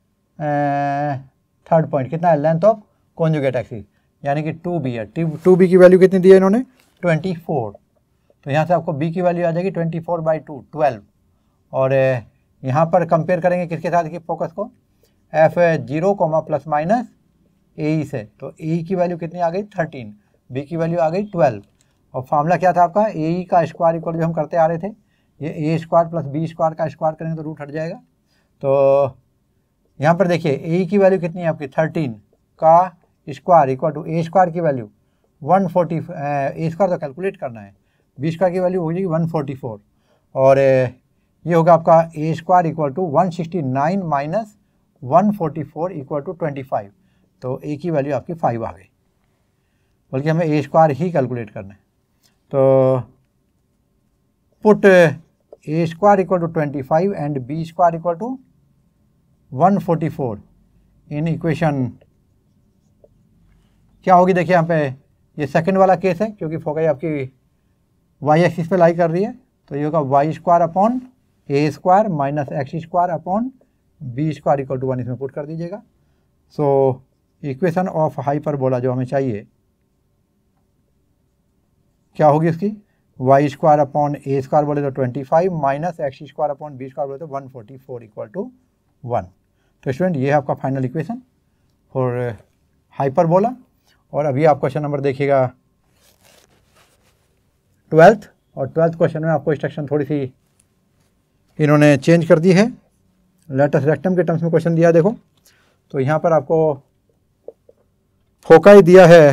third point कितना है, लेंथ ऑफ कॉन्जुगेट एक्सिस, यानी कि टू बी है। टू बी की वैल्यू कितनी दी है इन्होंने, ट्वेंटी फोर। तो यहाँ से आपको b की वैल्यू आ जाएगी twenty four by two, twelve. और यहाँ पर कंपेयर करेंगे किसके साथ की फोकस को, f zero comma plus minus a e से। तो ए ई की वैल्यू कितनी आ गई, थर्टीन, b की वैल्यू आ गई ट्वेल्व। और फार्मूला क्या था आपका, ए ई का स्क्वायर इक्वल जो हम करते आ रहे थे, ये a square plus b square का स्क्वायर करेंगे तो रूट हट जाएगा। तो यहाँ पर देखिए ए ई की वैल्यू कितनी है आपकी, थर्टीन का square equal to a square की value one forty, a square तो कैलकुलेट करना है, बी स्क्वायर की वैल्यू हो जाएगी वन फोर्टी फोर, और ये होगा आपका a square equal to one sixty nine minus one forty four equal to twenty five. तो ए की वैल्यू आपकी फाइव आ गई, बल्कि हमें ए स्क्वायर ही कैलकुलेट करना है। तो put a square equal to twenty five and b square equal to one forty four in equation क्या होगी, देखिए यहाँ पे ये सेकंड वाला केस है, क्योंकि फोकस आपकी वाई एक्सिस पे लाई कर रही है। तो ये होगा y square upon a square minus x square upon b square equal to one, इसमें पुट कर दीजिएगा। सो इक्वेशन ऑफ हाइपरबोला जो हमें चाहिए क्या होगी इसकी, y square upon a square बोले तो twenty five minus x square upon b square बोले तो one forty four equal to one. तो स्टूडेंट ये है आपका फाइनल इक्वेशन फॉर हाइपरबोला। और अभी आप क्वेश्चन नंबर देखिएगा ट्वेल्थ, और ट्वेल्थ क्वेश्चन में आपको इंस्ट्रक्शन थोड़ी सी इन्होंने चेंज कर दी है। लेटस रेक्टम के टर्म्स में क्वेश्चन दिया देखो, तो यहाँ पर आपको फोकाई दिया है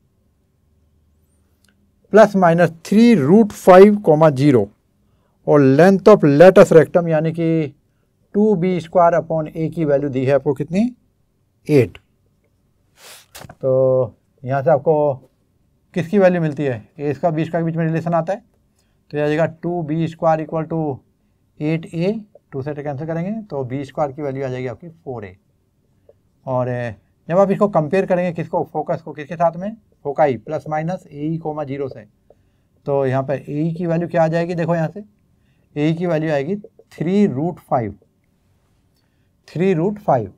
plus minus three root five comma zero, और लेंथ ऑफ लेटस रेक्टम यानी कि two b square upon a की वैल्यू दी है आपको कितनी, एट। तो यहाँ से आपको किसकी वैल्यू मिलती है, ए इसका बी इसका के बीच में रिलेशन आता है, तो यह आ जाएगा two b square equal to eight a, two से कैंसिल करेंगे तो बी स्क्वायर की वैल्यू आ जाएगी आपकी फोर ए। और जब आप इसको कंपेयर करेंगे किसको, फोकस को किसके साथ में, foci plus minus a e comma zero से, तो यहाँ पर ए ई की वैल्यू क्या आ जाएगी, देखो यहाँ से ए ई की वैल्यू आएगी three root five, three root five.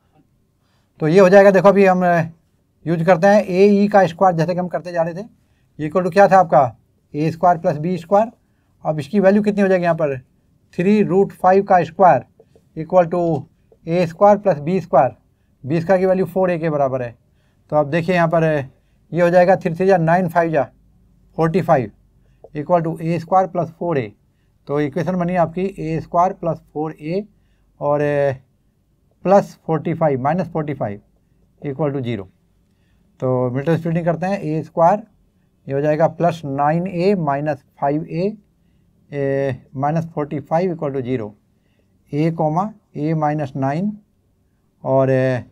तो ये हो जाएगा, देखो अभी हम यूज करते हैं ए ई का स्क्वायर, जैसे कि हम करते जा रहे थे, ये इक्वल टू क्या था आपका, a square plus b square. अब इसकी वैल्यू कितनी हो जाएगी यहाँ पर, थ्री रूट फाइव का square equal to a square plus b square, b square की वैल्यू फोर ए के बराबर है। तो अब देखिए यहाँ पर ये हो जाएगा थ्री थ्री जा नाइन, फाइव जा forty five equal to a square plus four a. तो इक्वेशन बनी आपकी a square plus four a और plus forty five minus forty five equal to zero. तो मिडल स्प्लिटिंग करते हैं, ए स्क्वायर ये हो जाएगा plus nine a minus five a minus forty five equal to zero, a comma a minus nine और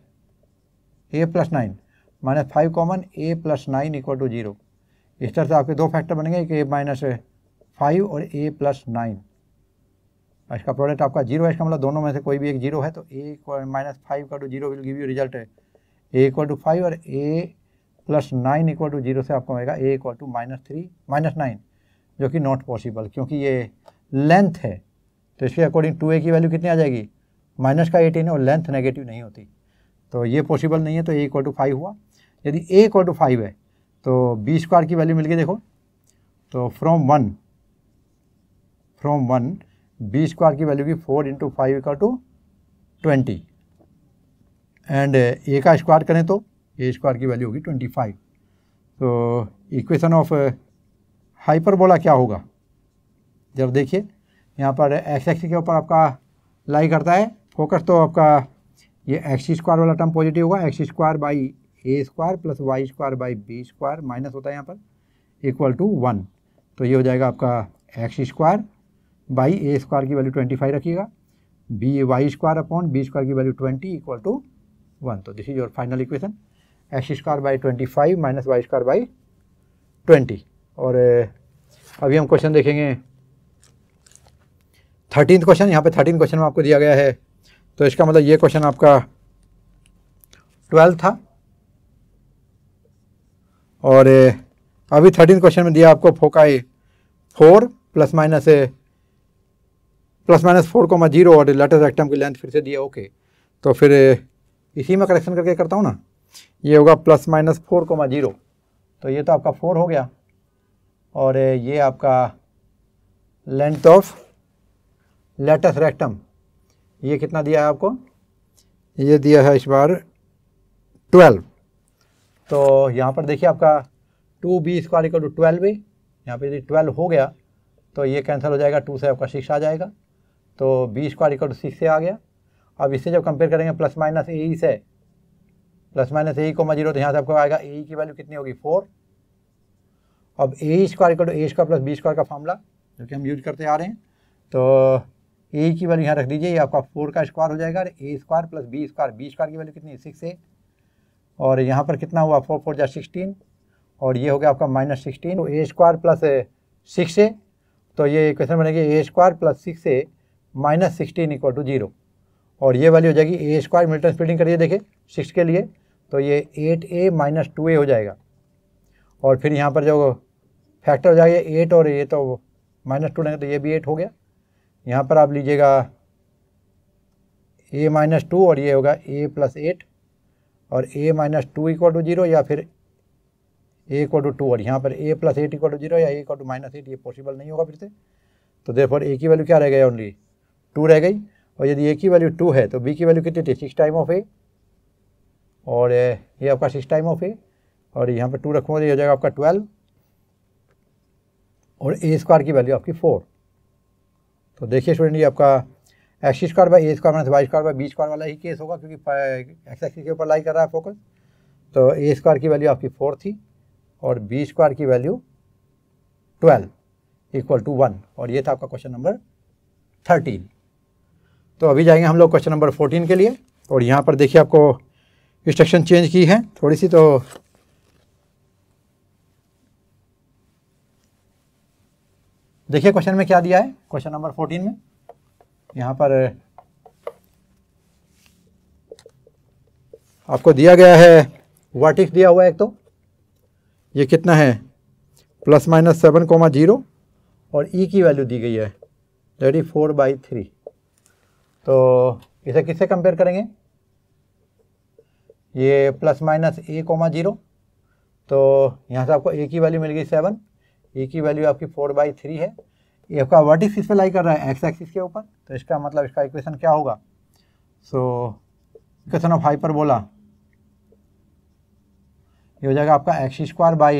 a plus nine minus five common a plus nine equal to zero. इस तरह से आपके दो factor बनेंगे, एक ए माइनस फाइव और a plus nine. इसका प्रोडक्ट आपका जीरो है, इसका मतलब दोनों में से कोई भी एक जीरो है, तो a minus five equal to zero will give you result है ए इक्वल टू फाइव और a plus nine equal to zero से आपको मिलेगा a equal to minus three minus nine, जो कि नॉट पॉसिबल क्योंकि ये लेंथ है। तो इसके अकॉर्डिंग टू ए की वैल्यू कितनी आ जाएगी, माइनस का एटीन है और लेंथ नेगेटिव नहीं होती, तो ये पॉसिबल नहीं है। तो ए इक्वल टू फाइव हुआ। यदि ए इक्वल टू फाइव है तो बी स्क्वायर की वैल्यू मिल गई, देखो तो from one from one b square की वैल्यू की four into five equal to twenty and a का स्क्वायर करें तो ए स्क्वायर की वैल्यू होगी ट्वेंटी फाइव। तो इक्वेशन ऑफ हाइपरबोला क्या होगा, जब देखिए यहाँ पर एक्स एक्सिस के ऊपर आपका लाई करता है फोकस, तो आपका ये एक्स स्क्वायर वाला टर्म पॉजिटिव होगा, x square by a square plus y square by b square minus होता है यहाँ पर इक्वल टू वन। तो ये हो जाएगा आपका x square by a square की वैल्यू ट्वेंटी फाइव रखिएगा, b y square upon b square की value twenty equal to one. तो this is your final equation, x square by twenty five minus y square by twenty. और अभी हम question देखेंगे thirteen question, यहाँ पे thirteen question में आपको दिया गया है, तो इसका मतलब ये क्वेश्चन आपका ट्वेल्व था, और अभी थर्टीन क्वेश्चन में दिया आपको foci four plus minus plus minus four comma zero और लेटर रेक्टम की लेंथ फिर से दिया। ओके, तो फिर इसी में करेक्शन करके करता हूँ ना, ये होगा plus minus four comma zero, तो ये तो आपका फोर हो गया, और ये आपका लेंथ ऑफ लेटस रेक्टम ये कितना दिया है आपको, ये दिया है इस बार ट्वेल्व। तो यहाँ पर देखिए आपका two b square equal to twelve है, यहाँ पे यदि ट्वेल्व हो गया तो ये कैंसिल हो जाएगा, टू से आपका सिक्स आ जाएगा, तो b square equal to six से आ गया। अब इससे जब कंपेयर करेंगे प्लस माइनस ए ई से, plus minus a e comma zero, तो यहाँ से आपको आएगा ए ई की वैल्यू कितनी होगी, फोर। अब a square equal to a square plus b square का फॉर्मूला जो कि हम यूज करते आ रहे हैं, तो ए की वैल्यू यहाँ रख दीजिए, ये आपका फोर का स्क्वायर हो जाएगा, a square plus b square, b square की वैल्यू कितनी है, सिक्स है, और यहाँ पर कितना हुआ, फोर फोर जा सिक्सटीन, और ये हो गया आपका माइनस सिक्सटीन। तो ए स्क्वायर प्लस सिक्स है, तो ये इक्वेशन बनेगी ए स्क्वायर प्लस सिक्स है minus sixteen equal to zero, और ये वैल्यू हो जाएगी ए स्क्वायर, मिल्टन स्प्लिटिंग करिए देखिए सिक्स के लिए, तो ये eight a minus two a हो जाएगा, और फिर यहाँ पर जो फैक्टर हो जाएगा एट, और ये तो माइनस टू लेंगे तो ये भी एट हो गया। यहाँ पर आप लीजिएगा ए माइनस टू, और ये होगा ए प्लस एट, और a minus two equal to zero, या फिर ए इक्वल टू टू, और यहाँ पर a plus eight equal to zero या a equal to minus eight, ये पॉसिबल नहीं होगा फिर से, तो देयरफॉर ए की वैल्यू क्या रह गई, ओनली टू रह गई। और यदि ए की वैल्यू टू है तो बी की वैल्यू कितनी थी, सिक्स टाइम ऑफ ए, और ये आपका सिक्स टाइम ऑफ ए, और यहाँ पर टू रखूँगा तो ये हो जाएगा आपका ट्वेल्व, और ए स्क्वायर की वैल्यू आपकी फोर। तो देखिए स्टूडेंट, ये आपका x square by a square minus y square by b square वाला ही केस होगा, क्योंकि एक्स एक्सिस के ऊपर लाई कर रहा है फोकस। तो ए स्क्वायर की वैल्यू आपकी फोर थी, और बी स्क्वायर की value twelve equal to one, और ये था आपका क्वेश्चन नंबर थर्टीन। तो अभी जाएंगे हम लोग क्वेश्चन नंबर फोर्टीन के लिए, और यहाँ पर देखिए आपको इंस्ट्रक्शन चेंज की है थोड़ी सी, तो देखिए क्वेश्चन में क्या दिया है, क्वेश्चन नंबर फोर्टीन में यहाँ पर आपको दिया गया है वर्टिक्स दिया हुआ है, एक तो ये कितना है plus minus seven comma zero, और ई की वैल्यू दी गई है that is four by three. तो इसे किससे कंपेयर करेंगे, ये plus minus a comma zero, तो यहाँ से आपको ए की वैल्यू मिल गई सेवन, ए की वैल्यू आपकी फोर बाई थ्री है, ये आपका वर्टिक्स किस पे लाई कर रहा है, एक्स एक्सिस के ऊपर, तो इसका मतलब इसका इक्वेशन क्या होगा, सो इक्वेशन ऑफ हाइपरबोला ये हो जाएगा आपका x square by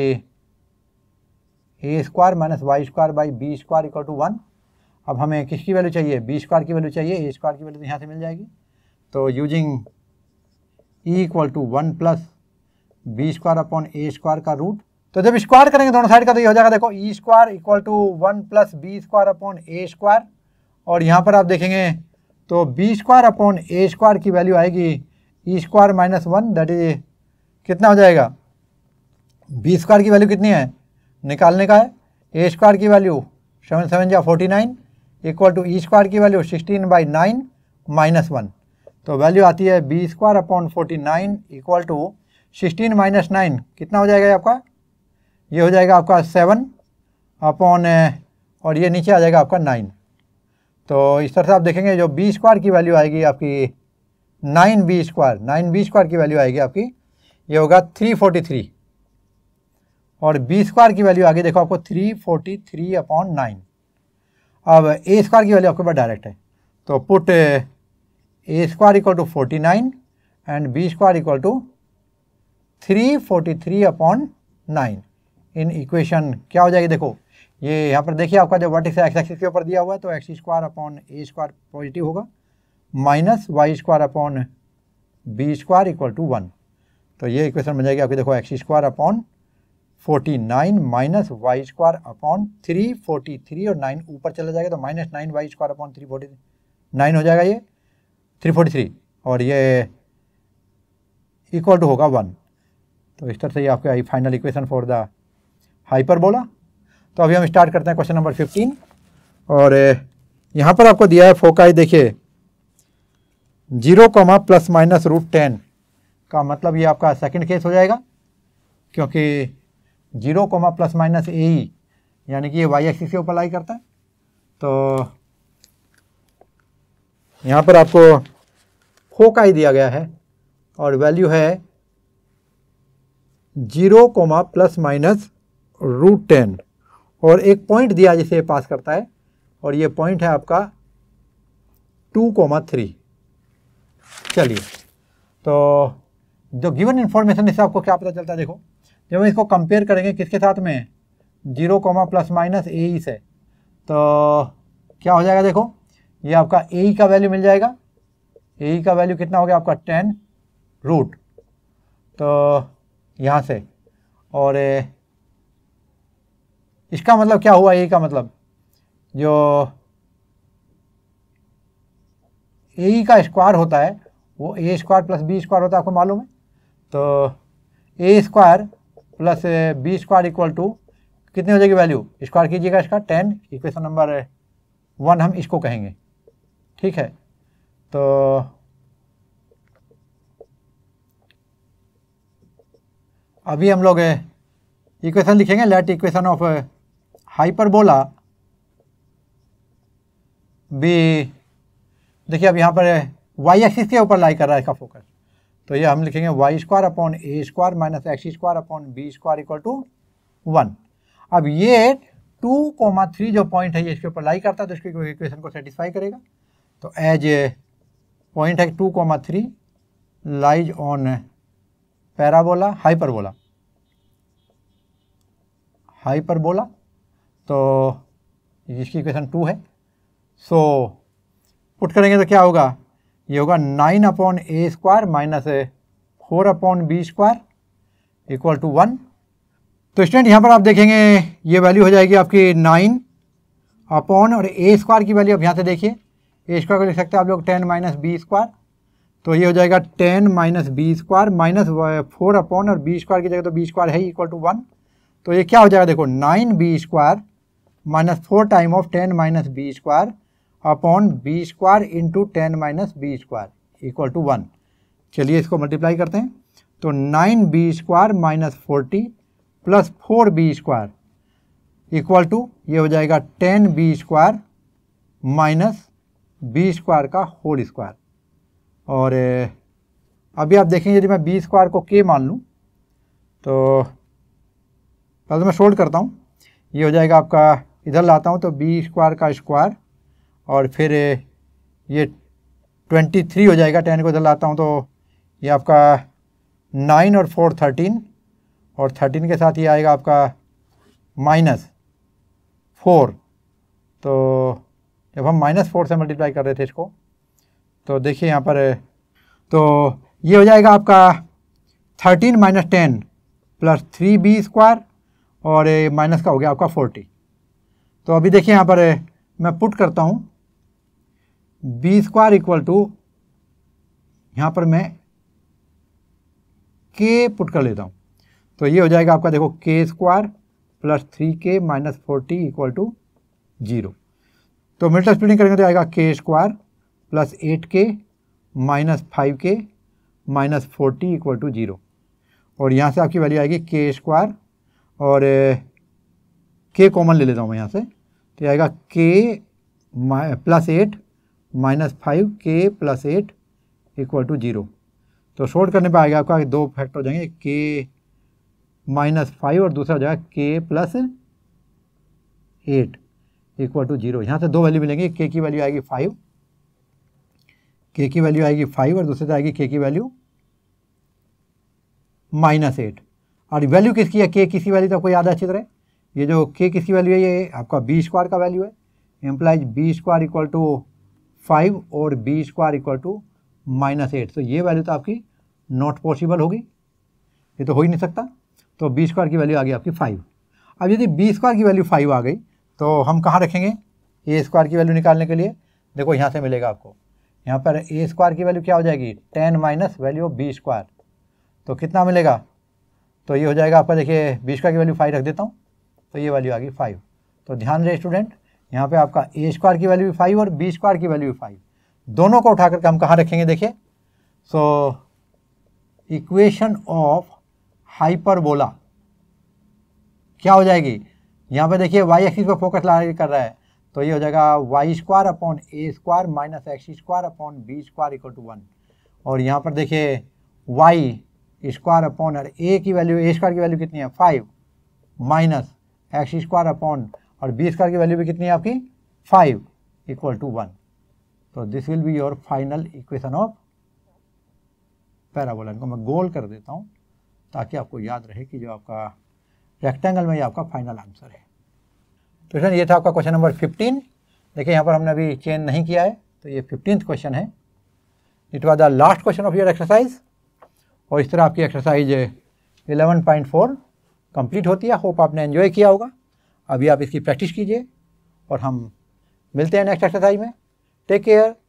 a square minus y square by b square equal to one. अब हमें किसकी वैल्यू चाहिए, बी स्क्वायर की वैल्यू चाहिए, ए स्क्वायर की वैल्यू तो यहाँ से मिल जाएगी, तो using e equal to one plus b square upon a square का रूट, तो जब स्क्वायर करेंगे दोनों साइड का तो ये हो जाएगा, देखो e square equal to one plus b square upon a square, और यहाँ पर आप देखेंगे तो b square upon a square की वैल्यू आएगी e square minus one, that is कितना हो जाएगा, बी स्क्वायर की वैल्यू कितनी है निकालने का है, ए स्क्वायर की वैल्यू सेवन सेवन जा forty nine equal to e square की value sixteen by nine minus one, तो वैल्यू आती है b square upon forty nine equal to sixteen minus nine, कितना हो जाएगा आपका, ये हो जाएगा आपका सेवन अपॉन, और ये नीचे आ जाएगा आपका नाइन। तो इस तरह से आप देखेंगे जो बी स्क्वायर की वैल्यू आएगी आपकी nine b square, nine b square की वैल्यू आएगी आपकी, ये होगा थ्री फोर्टी थ्री, और बी स्क्वायर की वैल्यू आगे देखो आपको three forty three upon nine. अब ए स्क्वायर की वैल्यू आपके पास डायरेक्ट है, तो put a square equal to forty nine and b square equal to three forty three upon nine in equation क्या हो जाएगी, देखो ये यहाँ पर देखिए आपका जो वर्टिक्स एक्स एक्सिस के ऊपर दिया हुआ है, तो x square upon a square positive होगा, minus y square upon b square equal to one, तो ये इक्वेशन बन जाएगी आपकी, देखो x square upon forty nine minus y square upon three forty three, और नाइन ऊपर चला जाएगा तो minus nine y square upon three forty nine हो जाएगा ये थ्री फोर्टी थ्री, और ये इक्वल टू होगा वन। तो इस तरह से ये आपका I final equation for the hyperbola. तो अभी हम स्टार्ट करते हैं क्वेश्चन नंबर फिफ्टीन, और यहाँ पर आपको दिया है फोकाई, देखिए zero comma plus minus root ten का मतलब ये आपका सेकंड केस हो जाएगा, क्योंकि zero comma plus minus a e यानी कि ये वाई एक्सिस के ऊपर लाई करता है। तो यहाँ पर आपको फोकाई दिया गया है और वैल्यू है zero comma plus minus root ten और एक पॉइंट दिया जिसे पास करता है और ये पॉइंट है आपका टू कोमा थ्री। चलिए, तो जो गिवन इन्फॉर्मेशन इससे आपको क्या पता चलता है, देखो जब हम इसको कंपेयर करेंगे किसके साथ में, zero comma plus minus a e से, तो क्या हो जाएगा, देखो ये आपका ए ई का वैल्यू मिल जाएगा। ए ई का वैल्यू कितना हो गया आपका टेन रूट, तो यहाँ से, और इसका मतलब क्या हुआ, ए का मतलब जो ए ई का स्क्वायर होता है वो a square plus b square होता है, आपको मालूम है। तो a square plus b square equal to कितनी हो जाएगी वैल्यू, स्क्वायर कीजिएगा इसका टेन, इक्वेशन नंबर वन हम इसको कहेंगे, ठीक है। तो अभी हम लोग इक्वेशन लिखेंगे, let equation of hyperbola be, देखिए अब यहाँ पर वाई एक्सिस के ऊपर लाई कर रहा है इसका फोकस, तो ये हम लिखेंगे y square upon a square minus x square upon b square equal to one. अब ये टू कोमा थ्री जो पॉइंट है ये इसके ऊपर लाई करता है, तो इसके इक्वेशन को सेटिस्फाई करेगा। तो एज ए पॉइंट है two comma three lies on parabola hyperbola hyperbola तो इसकी इक्वेशन टू है। सो पुट करेंगे तो क्या होगा, ये होगा nine upon a square minus four upon b square equal to one. तो स्टूडेंट यहाँ पर आप देखेंगे ये वैल्यू हो जाएगी आपकी नाइन अपॉन, और ए स्क्वायर की वैल्यू आप यहाँ से देखिए, ए स्क्वायर को लिख सकते हैं आप लोग टेन माइनस बी स्क्वायर, तो ये हो जाएगा ten minus b square minus four upon, और बी स्क्वायर की जगह तो बी स्क्वायर है इक्वल टू वन। तो ये क्या हो जाएगा, देखो nine b square minus four time of ten minus b square upon b square into ten minus b square equal to one. चलिए इसको मल्टीप्लाई करते हैं, तो nine b square minus forty plus four b square equal to ये हो जाएगा ten b square minus b square का whole square. और अभी आप देखेंगे यदि मैं बी स्क्वायर को के मान लूँ तो पहले तो मैं सोल्व करता हूँ, ये हो जाएगा आपका, इधर लाता हूँ तो बी स्क्वायर का स्क्वायर और फिर ये ट्वेंटी थ्री हो जाएगा, टेन को इधर लाता हूँ तो ये आपका नाइन और फोर थर्टीन, और थर्टीन के साथ ये आएगा आपका माइनस फोर। तो जब हम माइनस फोर से मल्टीप्लाई कर रहे थे इसको, तो देखिए यहाँ पर, तो ये हो जाएगा आपका thirteen minus ten plus three b square, और माइनस का हो गया आपका फोर्टी। तो अभी देखिए यहाँ पर मैं पुट करता हूँ बी स्क्वायर इक्वल टू, यहाँ पर मैं के पुट कर लेता हूँ, तो ये हो जाएगा आपका, देखो k square plus three k minus forty equal to zero. तो मिडल स्प्लिटिंग करेंगे तो आएगा k square plus eight k minus five k minus forty equal to zero, और यहाँ से आपकी वैल्यू आएगी के स्क्वायर, और के कॉमन ले लेता हूँ मैं यहाँ से, तो आएगा k plus eight minus five k plus eight equal to zero. तो शॉर्ट करने पे आएगा आपका दो फैक्टर हो जाएंगे, के माइनस फाइव और दूसरा हो जाएगा k plus eight equal to zero. यहाँ से दो वैल्यू मिलेंगे, के की वैल्यू आएगी फाइव, के की वैल्यू आएगी फाइव और दूसरे से आएगी के की वैल्यू माइनस एट। और वैल्यू किसकी है, के किसी वैल्यू तो आपको याद है अच्छी तरह, ये जो के किसकी वैल्यू है ये आपका बी स्क्वायर का वैल्यू है, implies b square equal to five और b square equal to minus eight. तो ये वैल्यू तो आपकी नॉट पॉसिबल होगी, ये तो हो ही नहीं सकता। तो बी स्क्वायर की वैल्यू आ गई आपकी फाइव। अब यदि बी स्क्वायर की वैल्यू फाइव आ गई तो हम कहाँ रखेंगे ए स्क्वायर की वैल्यू निकालने के लिए, देखो यहाँ से मिलेगा आपको, यहाँ पर ए स्क्वायर की वैल्यू क्या हो जाएगी, ten minus value of b square, तो कितना मिलेगा, तो ये हो जाएगा आपका, देखिए बी स्क्वायर की वैल्यू फाइव रख देता हूँ, तो ये वैल्यू आ गई फाइव। तो ध्यान रहे स्टूडेंट, यहाँ पे आपका ए स्क्वायर की वैल्यू भी फाइव और बी स्क्वायर की वैल्यू भी फाइव, दोनों को उठा करके हम कहाँ रखेंगे देखिए। सो इक्वेशन ऑफ हाइपरबोला क्या हो जाएगी, यहाँ पे देखिए वाई एक्सिस पर फोकस ला कर रहा है, तो ये हो जाएगा y square upon a square minus x square upon b square equal to one. और यहाँ पर देखिए वाई स्क्वायर अपॉन ए की वैल्यू, ए स्क्वायर की वैल्यू कितनी है five minus x square upon और बी स्क्वायर की वैल्यू भी कितनी है आपकी फाइव इक्वल टू वन। तो this will be your final equation of parabola. इनको मैं गोल कर देता हूँ ताकि आपको याद रहे कि जो आपका रेक्टेंगल में ये आपका फाइनल आंसर है। तो फ्रेंड ये था आपका क्वेश्चन नंबर फिफ्टीन। देखिए यहाँ पर हमने अभी चेंज नहीं किया है, तो ये फिफ्टींथ क्वेश्चन है। It was the last question of your exercise. और इस तरह आपकी exercise eleven point four complete होती है। होप आपने एंजॉय किया होगा। अभी आप इसकी प्रैक्टिस कीजिए और हम मिलते हैं नेक्स्ट एक्सरसाइज में। Take care.